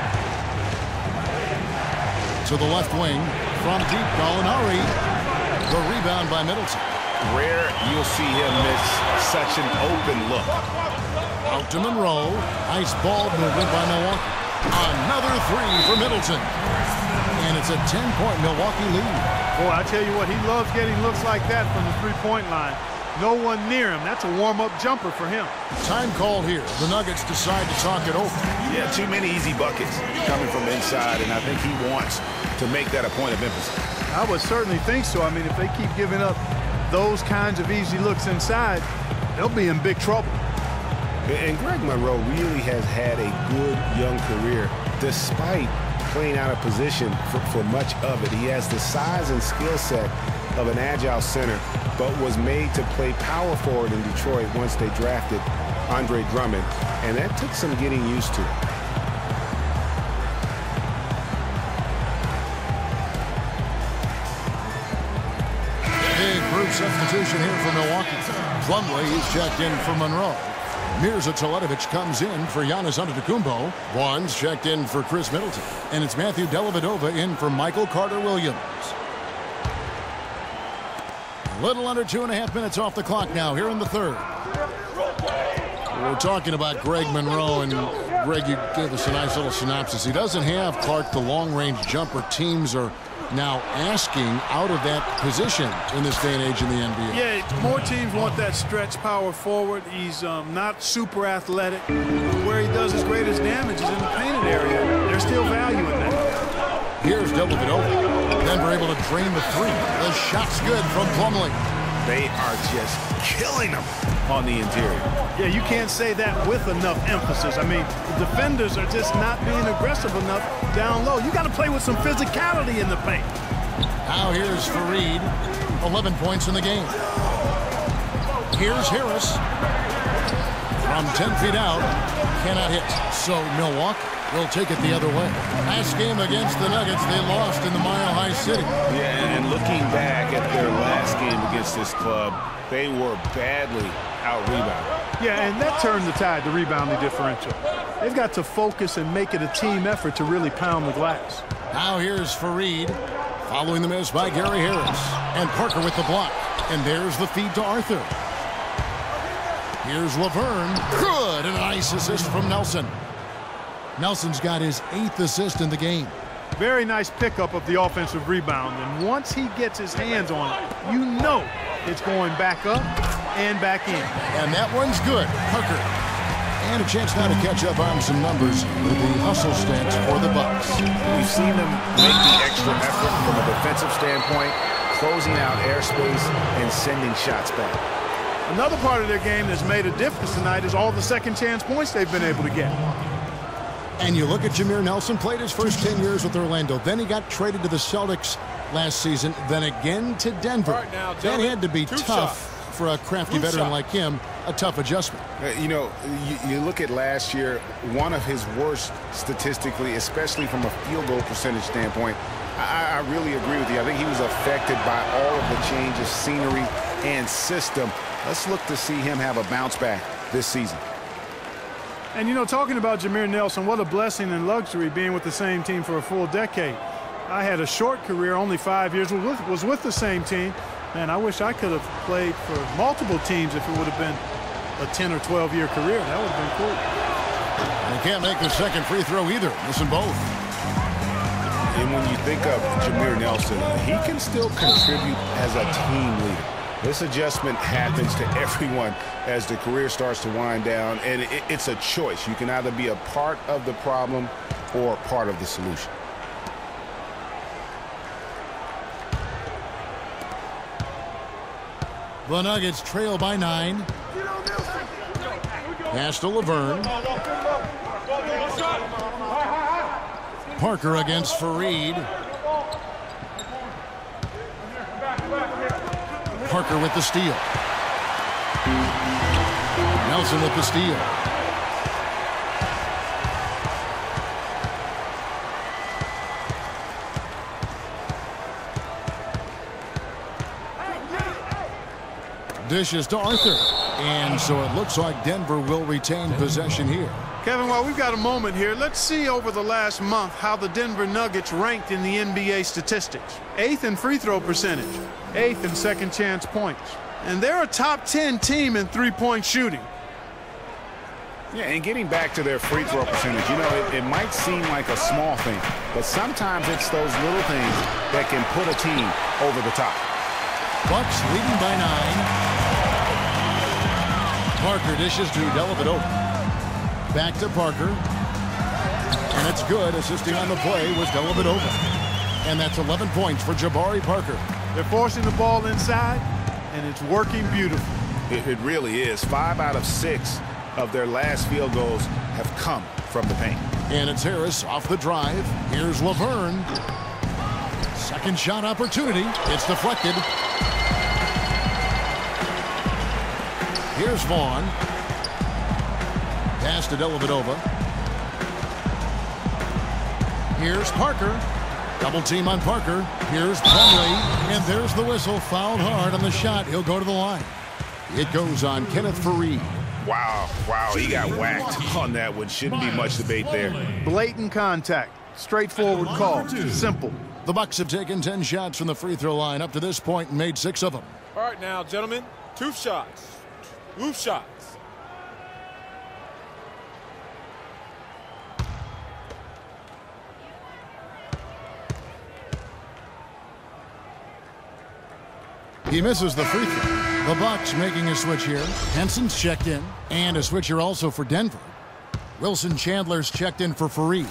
To the left wing. From deep, Gallinari. The rebound by Middleton. Rare you'll see him miss such an open look. Out to Monroe. Nice ball movement by Milwaukee. Another three for Middleton. And it's a ten-point Milwaukee lead. Boy, I tell you what, he loves getting looks like that from the three-point line. No one near him. That's a warm-up jumper for him. Time call here. The Nuggets decide to talk it over. Yeah, too many easy buckets coming from inside, and I think he wants to make that a point of emphasis. I would certainly think so. I mean, if they keep giving up those kinds of easy looks inside, they'll be in big trouble. And Greg Monroe really has had a good young career despite playing out of position for, for much of it. He has the size and skill set of an agile center, but was made to play power forward in Detroit once they drafted Andre Drummond, and that took some getting used to. Big group substitution here for Milwaukee. Plumlee is checked in for Monroe. Mirza Teletovic comes in for Giannis Antetokounmpo. Barnes checked in for Chris Middleton. And it's Matthew Dellavedova in for Michael Carter-Williams. A little under two and a half minutes off the clock now here in the third. We're talking about Greg Monroe, and Greg, you gave us a nice little synopsis. He doesn't have, Clark, the long-range jumper teams are now asking out of that position in this day and age in the N B A. Yeah, more teams want that stretch power forward. He's um, not super athletic. Where he does his greatest damage is in the painted area. There's still value in that. Here's Dellavedova. Denver able to drain the three. The shot's good from Plumlee. They are just killing them on the interior. Yeah, you can't say that with enough emphasis. I mean, the defenders are just not being aggressive enough down low. You got to play with some physicality in the paint. Now here's Fareed. eleven points in the game. Here's Harris. From ten feet out. Cannot hit. So Milwaukee will take it the other way. Last game against the Nuggets, they lost in the Mile High City. Yeah, and looking back at their last game against this club, they were badly out-rebounded. Yeah, and that turned the tide, the rebounding differential. They've got to focus and make it a team effort to really pound the glass. Now here's Fareed, following the miss by Gary Harris. And Parker with the block. And there's the feed to Arthur. Here's Laverne. Good, and a nice assist from Nelson. Nelson's got his eighth assist in the game. Very nice pickup of the offensive rebound. And once he gets his hands on it, you know it's going back up and back in. And that one's good. Parker. And a chance now to catch up on some numbers with the hustle stats for the Bucks. We've seen them make the extra effort from a defensive standpoint, closing out airspace and sending shots back. Another part of their game that's made a difference tonight is all the second chance points they've been able to get. And you look at Jameer Nelson, played his first ten years with Orlando. Then he got traded to the Celtics last season, then again to Denver. Right now, that had to be Two tough shots. for a crafty Two veteran shots. like him, a tough adjustment. Uh, you know, you, you look at last year, one of his worst statistically, especially from a field goal percentage standpoint. I, I really agree with you. I think he was affected by all of the change of scenery and system. Let's look to see him have a bounce back this season. And, you know, talking about Jameer Nelson, what a blessing and luxury being with the same team for a full decade. I had a short career, only five years, was with, was with the same team. Man, I wish I could have played for multiple teams if it would have been a ten or twelve year career. That would have been cool. And he can't make the second free throw either. Missing both. And when you think of Jameer Nelson, he can still contribute as a team leader. This adjustment happens to everyone as the career starts to wind down, and it, it's a choice. You can either be a part of the problem or part of the solution. The Nuggets trail by nine. Pass to Laverne. Parker against Fareed. Parker with the steal. Nelson with the steal. Dishes to Arthur. And so it looks like Denver will retain possession here. Kevin, while we've got a moment here, let's see over the last month how the Denver Nuggets ranked in the N B A statistics. Eighth in free throw percentage, eighth in second chance points. And they're a top ten team in three-point shooting. Yeah, and getting back to their free throw percentage, you know, it, it might seem like a small thing, but sometimes it's those little things that can put a team over the top. Bucks leading by nine. Parker dishes to Dellavedova. Back to Parker. And it's good. Assisting on the play was Dellavedova. And that's eleven points for Jabari Parker. They're forcing the ball inside, and it's working beautifully. It, it really is. Five out of six of their last field goals have come from the paint. And it's Harris off the drive. Here's Laverne. Second shot opportunity. It's deflected. Here's Vaughn. Pass to Dellavedova. Here's Parker. Double team on Parker. Here's Plumlee. And there's the whistle. Fouled hard on the shot. He'll go to the line. It goes on Kenneth Fareed. Wow, wow, he got whacked on that one. Shouldn't be much debate there. Blatant contact. Straightforward call. Simple. The Bucks have taken ten shots from the free throw line up to this point and made six of them. All right now, gentlemen, two shots. Two shots. He misses the free throw. The Bucks making a switch here. Henson's checked in. And a switch here also for Denver. Wilson Chandler's checked in for Fareed.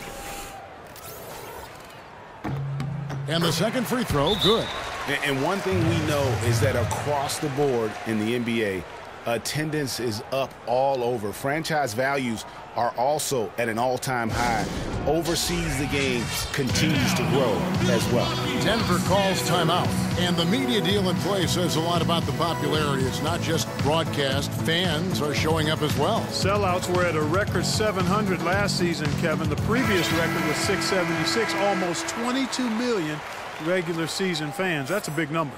And the second free throw, good. And one thing we know is that across the board in the N B A, attendance is up all over. Franchise values are also at an all-time high. Overseas, the game continues to grow as well. Denver calls timeout. And the media deal in play says a lot about the popularity. It's not just broadcast. Fans are showing up as well. Sellouts were at a record seven hundred last season, Kevin. The previous record was six seventy-six, almost twenty-two million regular season fans. That's a big number.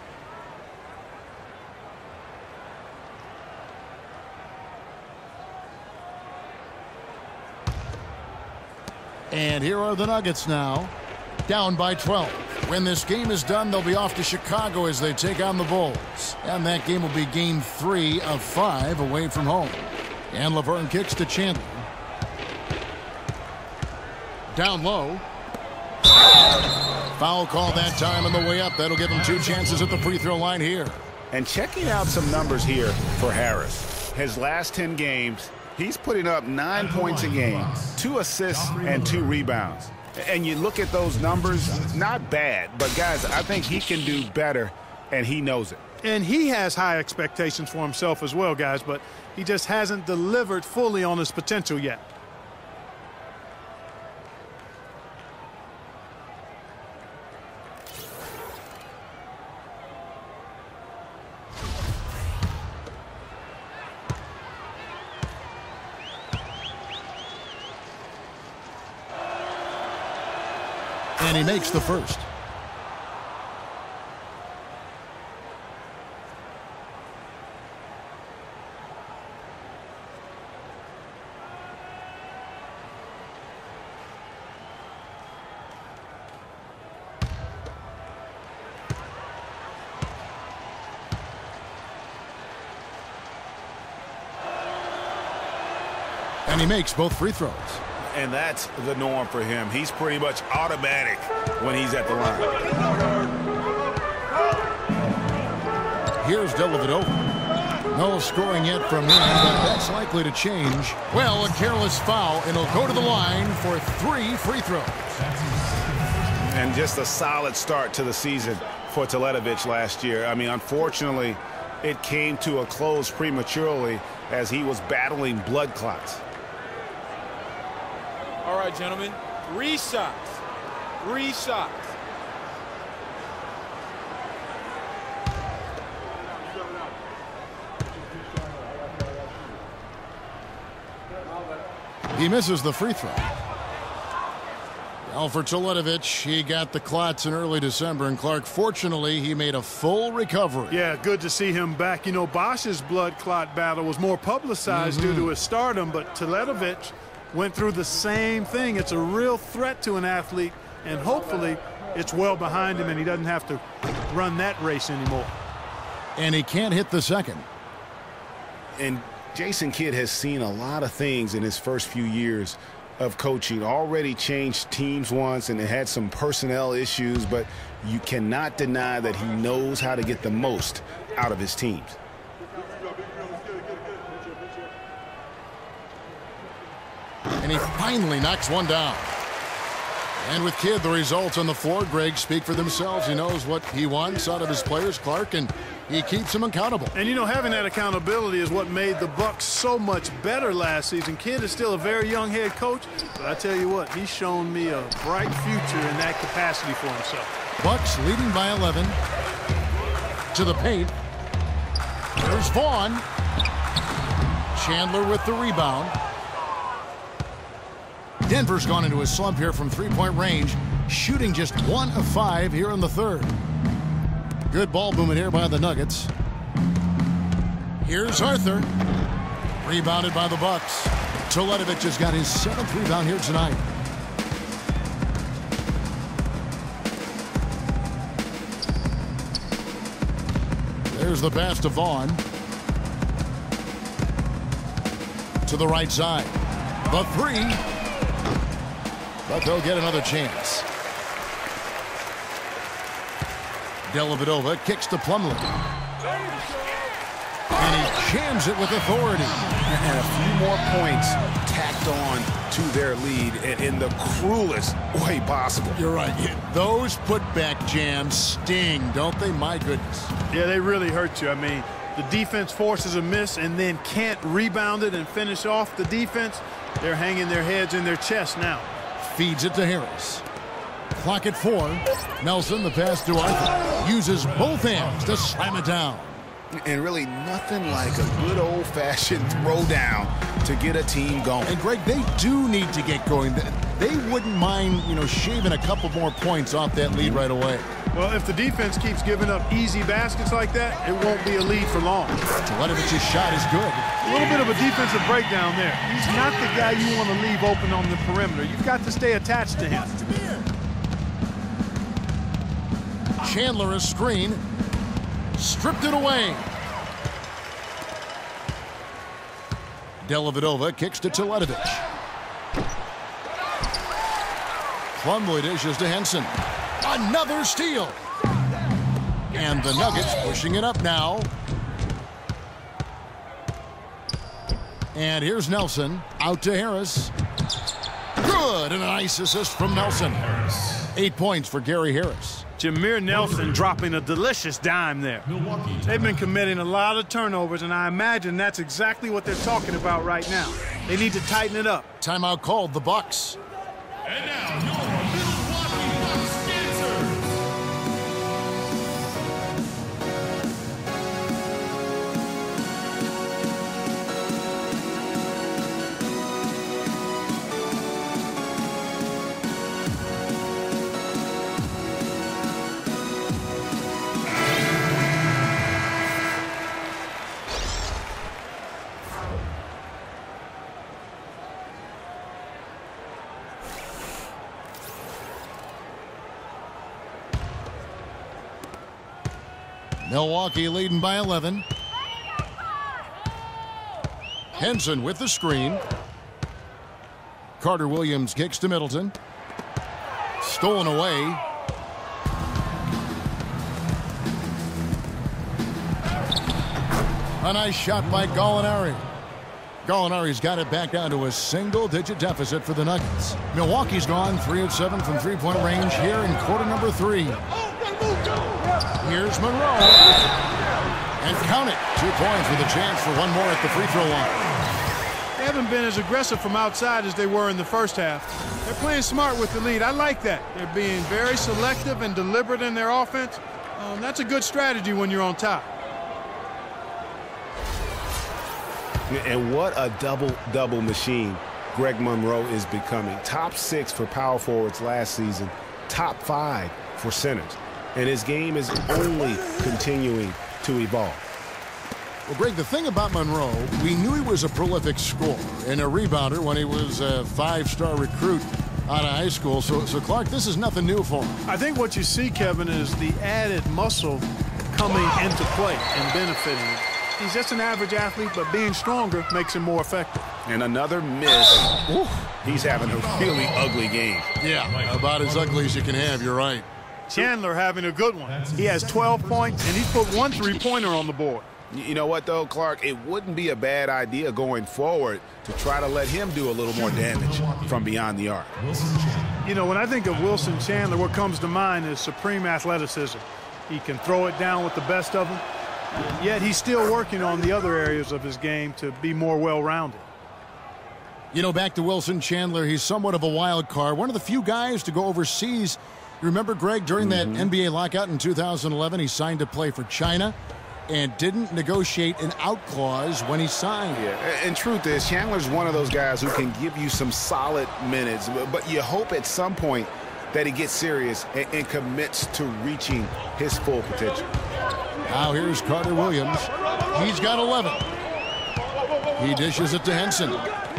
And here are the Nuggets now, down by twelve. When this game is done, they'll be off to Chicago as they take on the Bulls. And that game will be game three of five away from home. And Laverne kicks to Chandler. Down low. Foul call that time on the way up. That'll give him two chances at the free throw line here. And checking out some numbers here for Harris. His last ten games, he's putting up nine points a game, two assists, and two rebounds. And you look at those numbers, not bad. But, guys, I think he can do better, and he knows it. And he has high expectations for himself as well, guys, but he just hasn't delivered fully on his potential yet. And he makes the first. And he makes both free throws. And that's the norm for him. He's pretty much automatic when he's at the line. Here's Dellavedova. No scoring yet from him, but that's likely to change. Well, a careless foul, and he'll go to the line for three free throws. And just a solid start to the season for Teletovic last year. I mean, unfortunately, it came to a close prematurely as he was battling blood clots. All right, gentlemen, three shots. Three shots. He misses the free throw. Well, for Teletovic, he got the clots in early December, and Clark, fortunately, he made a full recovery. Yeah, good to see him back. You know, Bosch's blood clot battle was more publicized mm-hmm. due to his stardom, but Teletovic went through the same thing. It's a real threat to an athlete, and hopefully it's well behind him and he doesn't have to run that race anymore. And he can't hit the second. And Jason Kidd has seen a lot of things in his first few years of coaching. Already changed teams once and it had some personnel issues, but you cannot deny that he knows how to get the most out of his teams. And he finally knocks one down. And with Kidd, the results on the floor, Greg, speak for themselves. He knows what he wants out of his players, Clark, and he keeps them accountable. And, you know, having that accountability is what made the Bucks so much better last season. Kidd is still a very young head coach, but I tell you what, he's shown me a bright future in that capacity for himself. Bucks leading by eleven. To the paint. There's Vaughn. Chandler with the rebound. Denver's gone into a slump here from three-point range, shooting just one of five here in the third. Good ball movement here by the Nuggets. Here's Arthur. Rebounded by the Bucks. Teletovic has got his seventh rebound here tonight. There's the pass to Vaughn. To the right side. The three. But they'll get another chance. Dellavedova kicks to Plumlee. And he jams it with authority. And a few more points tacked on to their lead in the cruelest way possible. You're right. Those putback jams sting, don't they? My goodness. Yeah, they really hurt you. I mean, the defense forces a miss and then can't rebound it and finish off the defense. They're hanging their heads in their chest now. Feeds it to Harris. Clock at four. Nelson, the pass to Arthur. Uses both hands to slam it down. And really nothing like a good old-fashioned throwdown to get a team going. And, Greg, they do need to get going. They wouldn't mind, you know, shaving a couple more points off that lead right away. Well, if the defense keeps giving up easy baskets like that, it won't be a lead for long. Televich's shot is good. A little bit of a defensive breakdown there. He's not the guy you want to leave open on the perimeter. You've got to stay attached to him. Chandler a screen. Stripped it away. Dellavedova kicks to Teletovic. Plumlee dishes to Henson. Another steal. And the Nuggets pushing it up now. And here's Nelson. Out to Harris. Good. And a nice assist from Nelson. Eight points for Gary Harris. Jameer Nelson dropping a delicious dime there. They've been committing a lot of turnovers, and I imagine that's exactly what they're talking about right now. They need to tighten it up. Timeout called, the Bucks. And now, your Milwaukee Bucks answers. Milwaukee leading by eleven. Henson with the screen. Carter Williams kicks to Middleton. Stolen away. A nice shot by Gallinari. Gallinari's got it back down to a single-digit deficit for the Nuggets. Milwaukee's gone three of seven from three-point range here in quarter number three. Here's Monroe. And count it. Two points with a chance for one more at the free throw line. They haven't been as aggressive from outside as they were in the first half. They're playing smart with the lead. I like that. They're being very selective and deliberate in their offense. Um, that's a good strategy when you're on top. And what a double-double machine Greg Monroe is becoming. Top six for power forwards last season. Top five for centers. And his game is only continuing to evolve. Well, Greg, the thing about Monroe, we knew he was a prolific scorer and a rebounder when he was a five-star recruit out of high school. So, so, Clark, this is nothing new for him. I think what you see, Kevin, is the added muscle coming into play and benefiting him. He's just an average athlete, but being stronger makes him more effective. And another miss. Ooh, he's having a really ugly game. Yeah, about as ugly as you can have, you're right. Chandler having a good one. He has twelve points, and he's put one three-pointer on the board. You know what, though, Clark? It wouldn't be a bad idea going forward to try to let him do a little more damage from beyond the arc. You know, when I think of Wilson Chandler, what comes to mind is supreme athleticism. He can throw it down with the best of them, yet he's still working on the other areas of his game to be more well-rounded. You know, back to Wilson Chandler, he's somewhat of a wild card. One of the few guys to go overseas. You remember, Greg, during that mm-hmm. N B A lockout in two thousand eleven, he signed to play for China and didn't negotiate an out clause when he signed. Yeah, and truth is, Chandler's one of those guys who can give you some solid minutes, but you hope at some point that he gets serious and, and commits to reaching his full potential. Now here's Carter Williams. He's got eleven. He dishes it to Henson.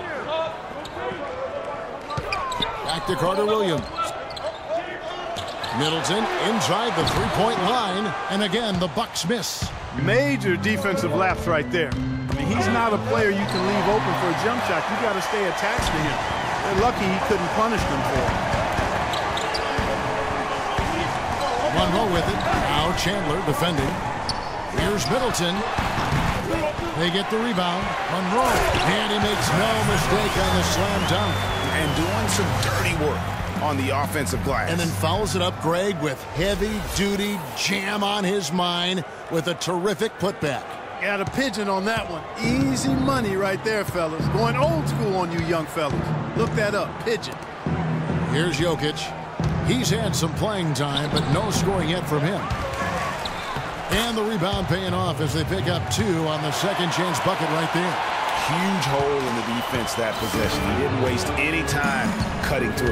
Back to Carter Williams. Middleton inside the three-point line, and again the Bucks miss. Major defensive lapse right there. I mean, he's not a player you can leave open for a jump shot. You got to stay attached to him. They're lucky he couldn't punish them for it. Monroe with it. Now Chandler defending. Here's Middleton. They get the rebound. Monroe. And he makes no mistake on the slam dunk. And doing some dirty work on the offensive glass. And then fouls it up, Greg, with heavy-duty jam on his mind with a terrific putback. Got a pigeon on that one. Easy money right there, fellas. Going old school on you young fellas. Look that up. Pigeon. Here's Jokic. He's had some playing time, but no scoring yet from him. And the rebound paying off as they pick up two on the second chance bucket right there. Huge hole in the defense that possession. He didn't waste any time cutting through.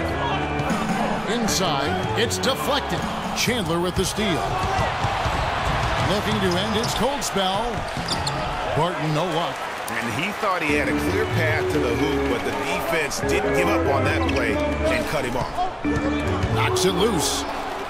Inside, it's deflected. Chandler with the steal. Looking to end his cold spell. Barton, no luck. And he thought he had a clear path to the hoop, but the defense didn't give up on that play and cut him off. Knocks it loose.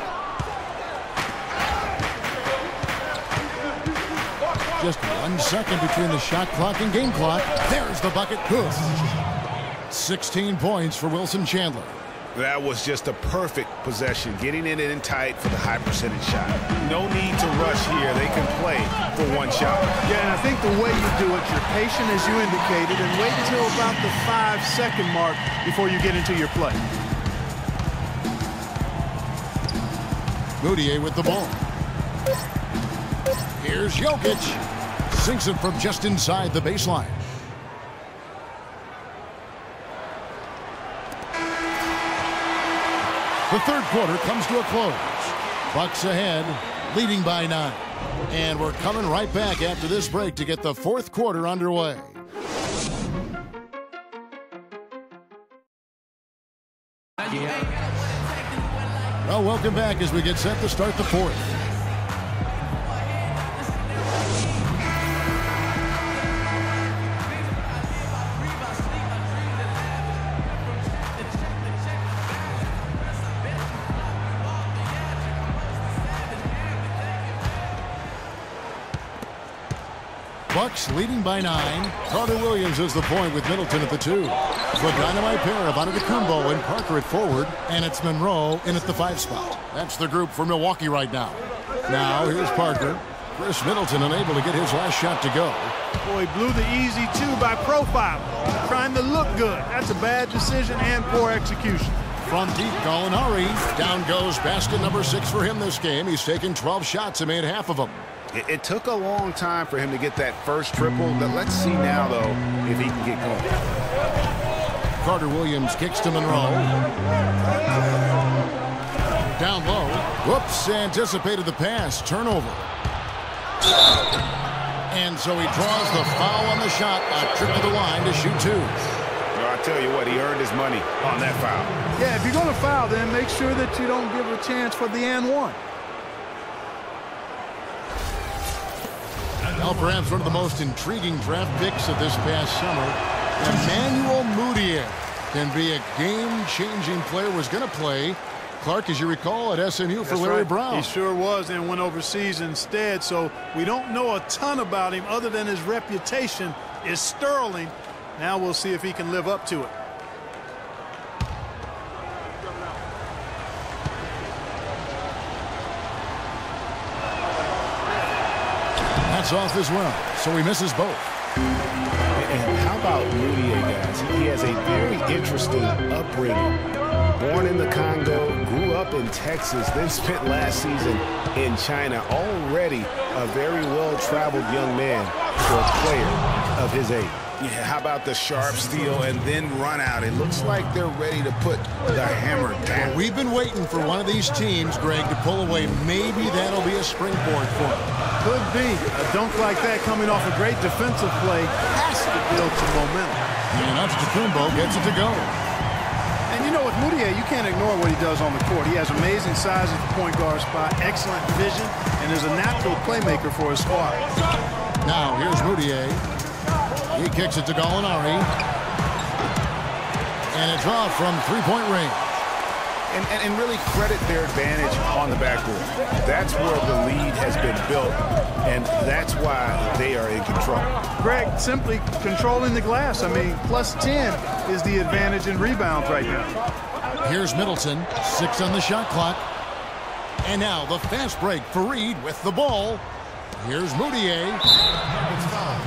Just one second between the shot clock and game clock. There's the bucket. Good. sixteen points for Wilson Chandler. That was just a perfect possession, getting it in tight for the high percentage shot. No need to rush here. They can play for one shot. Yeah, and I think the way you do it, you're patient as you indicated, and wait until about the five-second mark before you get into your play. Moutier with the ball. Here's Jokic. Sinks it from just inside the baseline. The third quarter comes to a close. Bucks ahead, leading by nine. And we're coming right back after this break to get the fourth quarter underway. Well, welcome back as we get set to start the fourth. Bucks leading by nine. Carter Williams is the point with Middleton at the two. The dynamite pair of Antetokounmpo and Parker at forward, and it's Monroe in at the five spot. That's the group for Milwaukee right now. Now here's Parker. Chris Middleton unable to get his last shot to go. Boy, blew the easy two by profile. Trying to look good. That's a bad decision and poor execution. From deep, Gallinari. Down goes basket number six for him this game. He's taken twelve shots and made half of them. It, it took a long time for him to get that first triple. But let's see now, though, if he can get going. Carter Williams kicks to Monroe. Down low. Whoops, anticipated the pass. Turnover. And so he draws the foul on the shot. A trip to the line to shoot two. Well, I tell you what, he earned his money on that foul. Yeah, if you're going to foul, then make sure that you don't give a chance for the and one. Now perhaps one of the most intriguing draft picks of this past summer, Emmanuel Moutier, can be a game-changing player. Was going to play, Clark, as you recall, at S M U for That's Larry right. Brown. He sure was, and went overseas instead. So we don't know a ton about him other than his reputation is sterling. Now we'll see if he can live up to it. That's off as well, so he misses both. And how about Moutier, guys? He has a very interesting upbringing. Born in the Congo, grew up in Texas, then spent last season in China. Already a very well-traveled young man for a player of his age. Yeah, how about the sharp steal and then run out? It looks like they're ready to put the hammer down. We've been waiting for one of these teams, Greg, to pull away. Maybe that'll be a springboard for them. Could be. A dunk like that coming off a great defensive play has to build some momentum. And Antetokounmpo gets it to go. And you know, with Moutier, you can't ignore what he does on the court. He has amazing size at the point guard spot, excellent vision, and is a natural playmaker for his squad. Now, here's Moutier. He kicks it to Gallinari. And a draw from three-point range. And, and, and really credit their advantage on the backboard. That's where the lead has been built, and that's why they are in control. Greg, simply controlling the glass. I mean, plus ten is the advantage in rebounds right now. Here's Middleton, six on the shot clock. And now the fast break. Faried with the ball. Here's Mudiay. It's foul.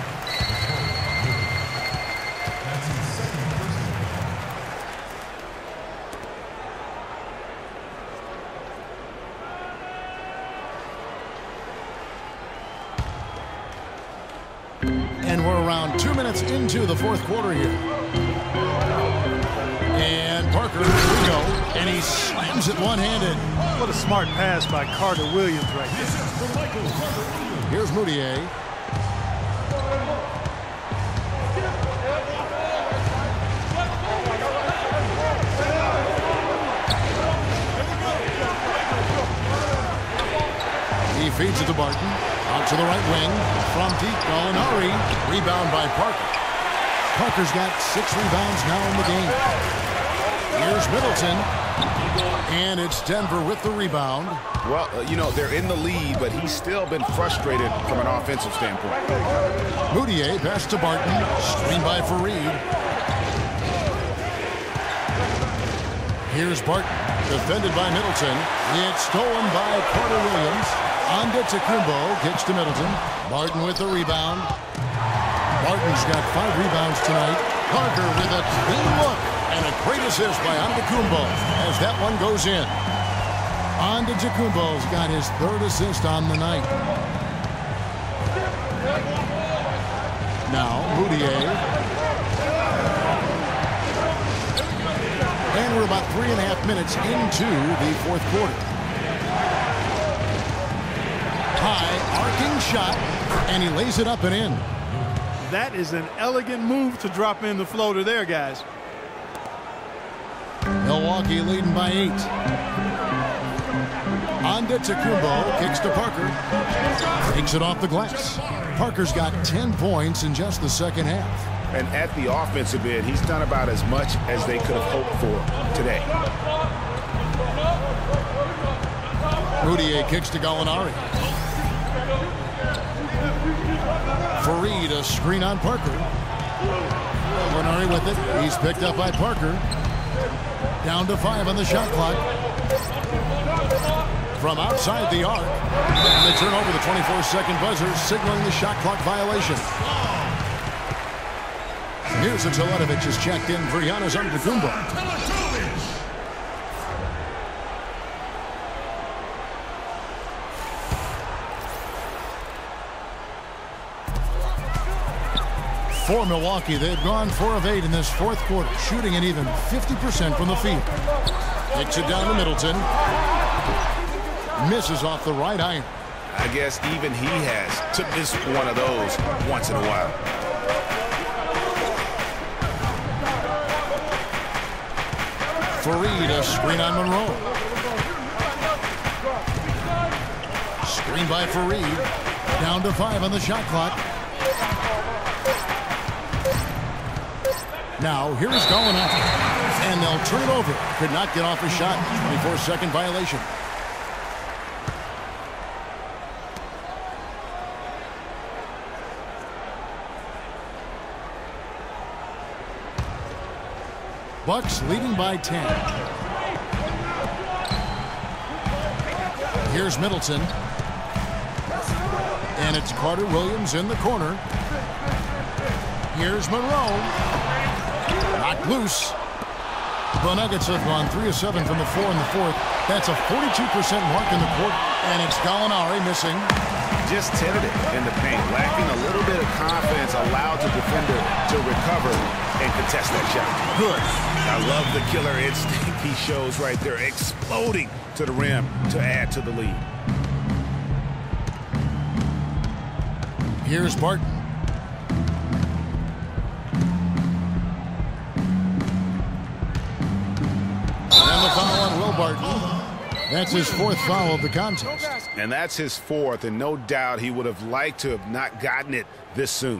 And we're around two minutes into the fourth quarter here. And Parker, here we go. And he slams it one-handed. What a smart pass by Carter Williams right there. Here's Mudiay. He feeds it to Barton. Out to the right wing. From deep, Gallinari. Rebound by Parker. Parker's got six rebounds now in the game. Here's Middleton. And it's Denver with the rebound. Well, uh, you know, they're in the lead, but he's still been frustrated from an offensive standpoint. Mudiay pass to Barton. Screen by Faried. Here's Barton. Defended by Middleton. It's stolen by Carter Williams. Antetokounmpo kicks to Middleton. Barton with the rebound. Barton's got five rebounds tonight. Parker with a clean look. And a great assist by Antetokounmpo as that one goes in. Antetokounmpo's got his third assist on the night. Now, Mudiay. And we're about three and a half minutes into the fourth quarter. High, arcing shot, and he lays it up and in. That is an elegant move to drop in the floater there, guys. Milwaukee leading by eight. Antetokounmpo kicks to Parker. Takes it off the glass. Parker's got ten points in just the second half. And at the offensive end, he's done about as much as they could have hoped for today. Mudiay kicks to Gallinari. Faried, a screen on Parker. Gallinari with it. He's picked up by Parker. Down to five on the shot clock. From outside the arc. And they turn over the twenty-four second buzzer, signaling the shot clock violation. Here's a Teletovic is checked in for Giannis Antetokounmpo. For Milwaukee, they've gone four of eight in this fourth quarter, shooting an even fifty percent from the field. Takes it down to Middleton. Misses off the right iron. I guess even he has to miss one of those once in a while. Faried, a screen on Monroe. Screen by Faried. Down to five on the shot clock. Now, here is Gallinari. And they'll turn it over. Could not get off a shot. twenty-four second violation. Bucks leading by ten. Here's Middleton. And it's Carter Williams in the corner. Here's Monroe. Knocked loose. The Nuggets have gone three of seven from the floor in the fourth. That's a forty-two percent mark in the quarter. And it's Gallinari missing. Just tentative in the paint, lacking a little bit of confidence, allowed the defender to recover and contest that shot. Good. I love the killer instinct he shows right there, exploding to the rim to add to the lead. Here's Barton. And the foul on Will Barton. That's his fourth foul of the contest. And that's his fourth, and no doubt he would have liked to have not gotten it this soon.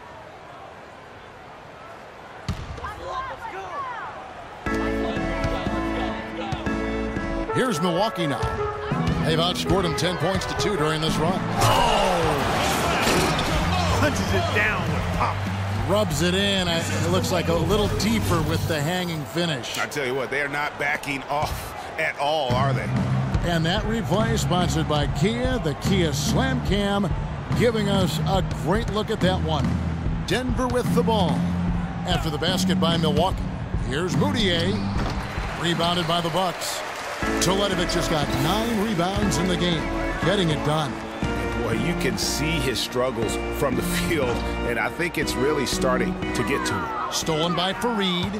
Here's Milwaukee now. They've outscored them ten points to two during this run. Oh! Punches it down with pop. Rubs it in. It looks like a little deeper with the hanging finish. I tell you what, they are not backing off at all, are they? And that replay sponsored by Kia, the Kia Slam Cam, giving us a great look at that one. Denver with the ball. After the basket by Milwaukee. Here's Mudiay. Rebounded by the Bucks. Teletovic has got nine rebounds in the game. Getting it done. Boy, you can see his struggles from the field, and I think it's really starting to get to him. Stolen by Fareed.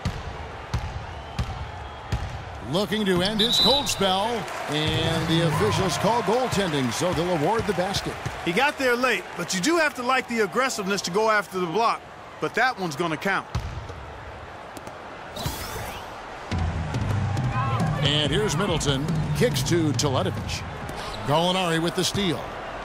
Looking to end his cold spell, and the officials call goaltending, so they'll award the basket. He got there late, but you do have to like the aggressiveness to go after the block. But that one's going to count. And here's Middleton. Kicks to Teletovic. Gallinari with the steal.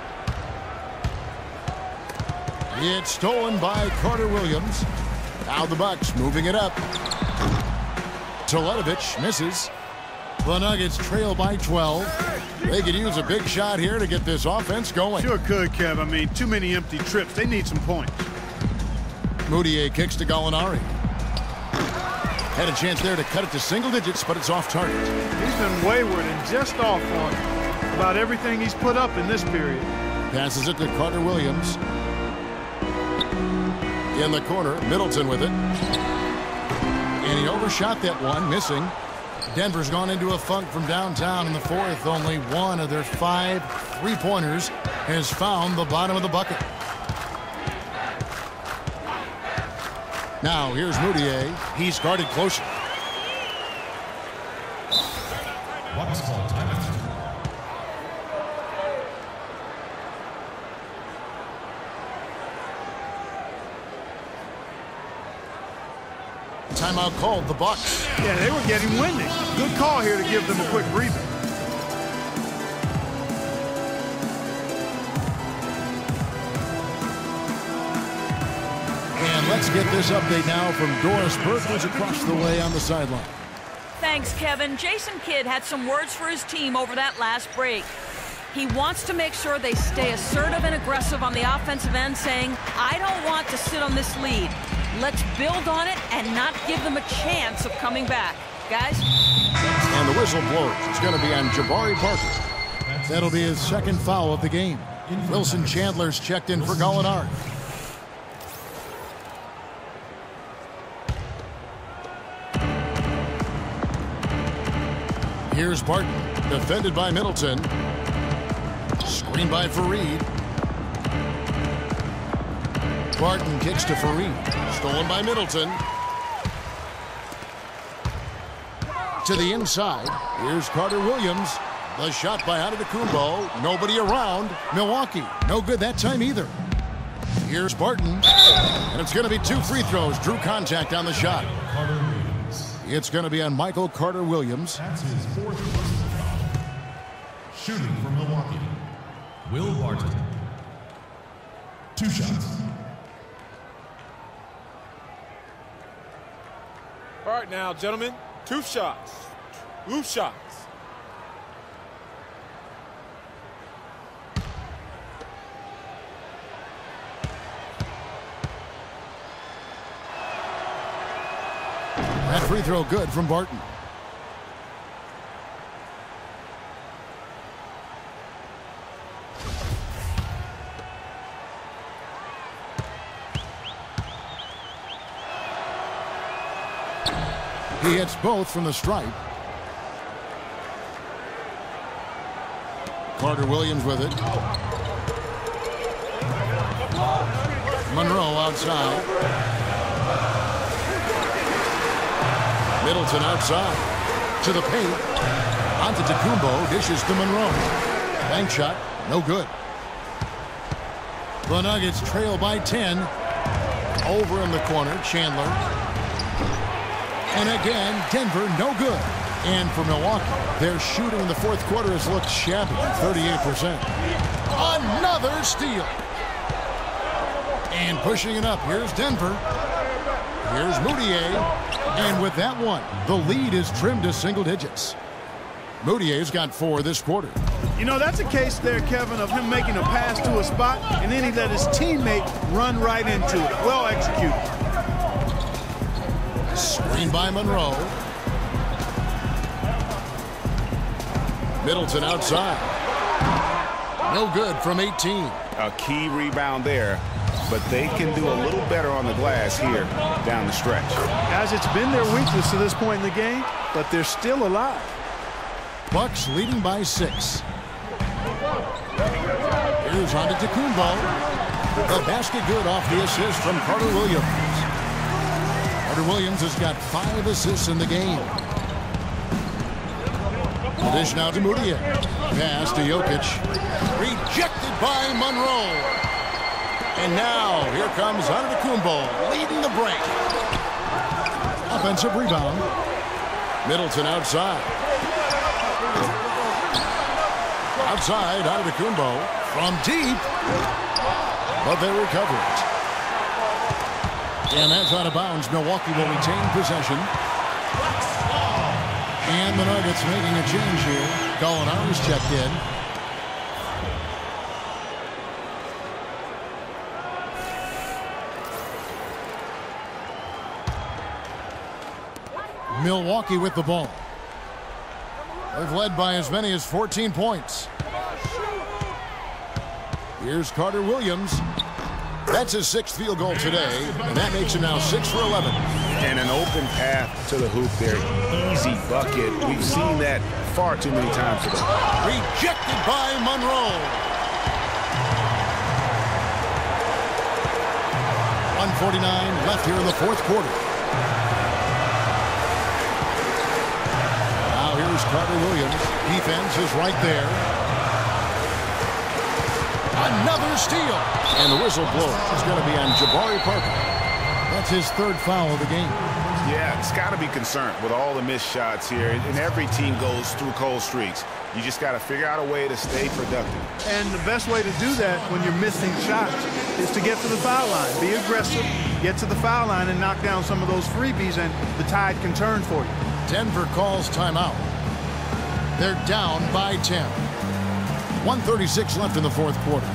It's stolen by Carter Williams. Now the Bucks moving it up. Teletovic misses. The Nuggets trail by twelve. They could use a big shot here to get this offense going. Sure could, Kev. I mean, too many empty trips. They need some points. Mudiay kicks to Gallinari. Had a chance there to cut it to single digits, but it's off target. He's been wayward and just off on about everything he's put up in this period. Passes it to Carter Williams. In the corner, Middleton with it. And he overshot that one, missing. Denver's gone into a funk from downtown in the fourth. Only one of their five three-pointers has found the bottom of the bucket. Now here's Mudiay. He's guarded closer. Bucks call timeout. Timeout called the Bucks. Yeah, they were getting winded. Good call here to give them a quick breather. And let's get this update now from Doris Burke, who's across the way on the sideline. Thanks, Kevin. Jason Kidd had some words for his team over that last break. He wants to make sure they stay assertive and aggressive on the offensive end, saying, I don't want to sit on this lead. Let's build on it and not give them a chance of coming back. Guys? And the whistle blows. It's going to be on Jabari Parker. That'll be his second foul of the game. Wilson Chandler's checked in for Gallinari. Here's Barton, defended by Middleton. Screen by Fareed. Barton kicks to Fareed. Stolen by Middleton. To the inside. Here's Carter Williams. The shot by Antetokounmpo. Nobody around. Milwaukee. No good that time either. Here's Barton. And it's going to be two free throws. Drew contact on the shot. It's going to be on Michael Carter Williams. That's his fourth personal foul. Shooting from Milwaukee, Will Barton. Two shots. All right now, gentlemen, two shots. Two shots. That free throw good from Barton. He hits both from the stripe. Carter Williams with it. Monroe outside. Middleton outside. To the paint. Antetokounmpo dishes to Monroe. Bank shot. No good. The Nuggets trail by ten. Over in the corner. Chandler. And again, Denver no good. And for Milwaukee, their shooting in the fourth quarter has looked shabby. thirty-eight percent. Another steal. And pushing it up. Here's Denver. Here's Mudiay. And with that one, the lead is trimmed to single digits. Moutier's got four this quarter. You know, that's a case there, Kevin, of him making a pass to a spot, and then he let his teammate run right into it. Well executed. Screen by Monroe. Middleton outside. No good from eighteen. A key rebound there, but they can do a little better on the glass here down the stretch. Guys, it's been their weakness to this point in the game, but they're still alive. Bucks leading by six. Here's Antetokounmpo. The basket good off the assist from Carter Williams. Carter Williams has got five assists in the game. The dish now to Moutier. Pass to Jokic. Rejected by Monroe. And now here comes Antetokounmpo leading the break. Offensive rebound. Middleton outside. Outside Antetokounmpo from deep. But they recover it. And that's out of bounds. Milwaukee will retain possession. And the Nuggets making a change here. Gallinari's checked in. Milwaukee with the ball. They've led by as many as fourteen points. Here's Carter Williams. That's his sixth field goal today, and that makes it now six for eleven. And an open path to the hoop there. Easy bucket. We've seen that far too many times today. Rejected by Monroe. one forty-nine left here in the fourth quarter. Now here's Carter Williams. Defense is right there. Another steal. And the whistle blows. It's going to be on Jabari Parker. That's his third foul of the game. Yeah, it's got to be concerned with all the missed shots here. And every team goes through cold streaks. You just got to figure out a way to stay productive. And the best way to do that when you're missing shots is to get to the foul line. Be aggressive, get to the foul line, and knock down some of those freebies, and the tide can turn for you. Denver calls timeout. They're down by ten. one thirty-six left in the fourth quarter.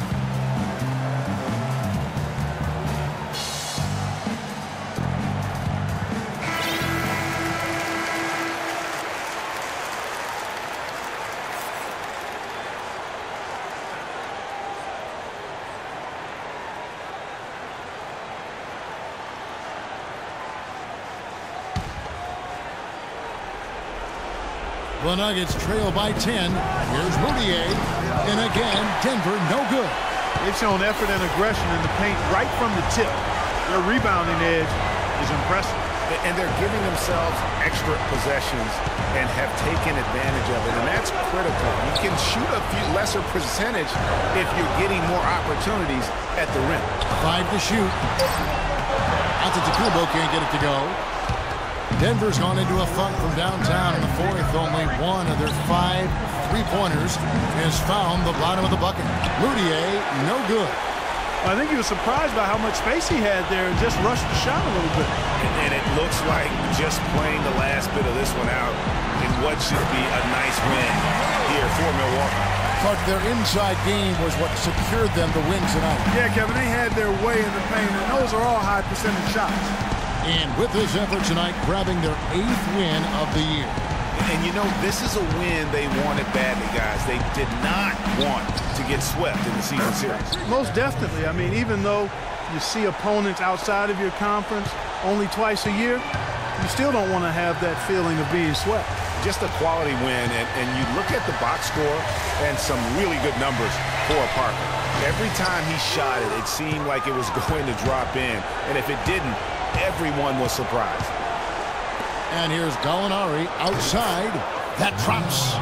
The Nuggets trail by ten. Here's Moutier. And again, Denver no good. They've shown effort and aggression in the paint right from the tip. Their rebounding edge is impressive. And they're giving themselves extra possessions and have taken advantage of it. And that's critical. You can shoot a few lesser percentage if you're getting more opportunities at the rim. Five to shoot. Antetokounmpo can't get it to go. Denver's gone into a funk from downtown in the fourth. Only one of their five three-pointers has found the bottom of the bucket. Moutier, no good. I think he was surprised by how much space he had there and just rushed the shot a little bit. And, and it looks like just playing the last bit of this one out in what should be a nice win here for Milwaukee. But their inside game was what secured them to win tonight. Yeah, Kevin, they had their way in the paint, and those are all high percentage shots. And with this effort tonight, grabbing their eighth win of the year. And you know, this is a win they wanted badly, guys. They did not want to get swept in the season series. Most definitely. I mean, even though you see opponents outside of your conference only twice a year, you still don't want to have that feeling of being swept. Just a quality win, and, and you look at the box score and some really good numbers for Parker. Every time he shot it, it seemed like it was going to drop in. And if it didn't, everyone was surprised. And here's Gallinari outside. That drops.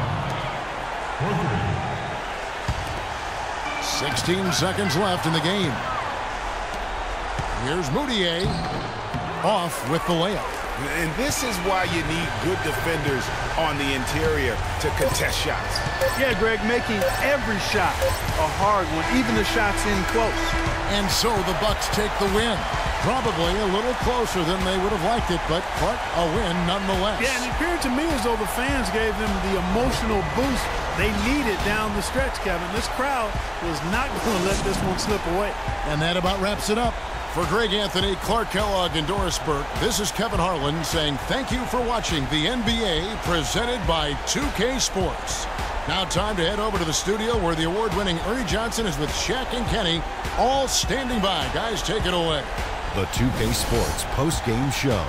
sixteen seconds left in the game. Here's Moutier off with the layup. And this is why you need good defenders on the interior to contest shots. Yeah, Greg, making every shot a hard one, even the shots in close. And so the Bucks take the win. Probably a little closer than they would have liked it, but, but a win nonetheless. Yeah, and it appeared to me as though the fans gave them the emotional boost they needed down the stretch, Kevin. This crowd was not going to let this one slip away. And that about wraps it up. For Greg Anthony, Clark Kellogg, and Doris Burke, this is Kevin Harlan saying thank you for watching the N B A presented by two K Sports. Now time to head over to the studio where the award-winning Ernie Johnson is with Shaq and Kenny, all standing by. Guys, take it away. The two K Sports post-game show.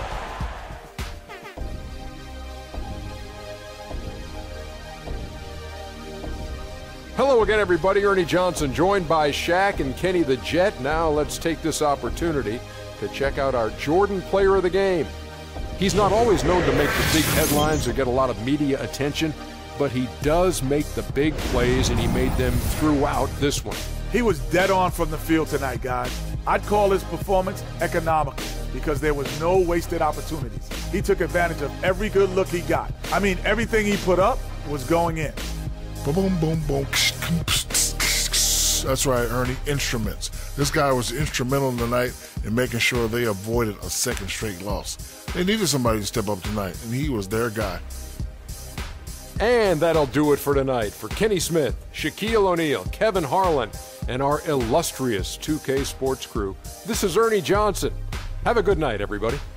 Hello again, everybody. Ernie Johnson joined by Shaq and Kenny the Jet. Now let's take this opportunity to check out our Jordan Player of the Game. He's not always known to make the big headlines or get a lot of media attention, but he does make the big plays, and he made them throughout this one. He was dead on from the field tonight, guys. I'd call his performance economical because there was no wasted opportunities. He took advantage of every good look he got. I mean, everything he put up was going in. Boom, boom, boom, boom. That's right, Ernie. Instruments. This guy was instrumental tonight in making sure they avoided a second straight loss. They needed somebody to step up tonight, and he was their guy. And that'll do it for tonight. For Kenny Smith, Shaquille O'Neal, Kevin Harlan, and our illustrious two K Sports crew, this is Ernie Johnson. Have a good night, everybody.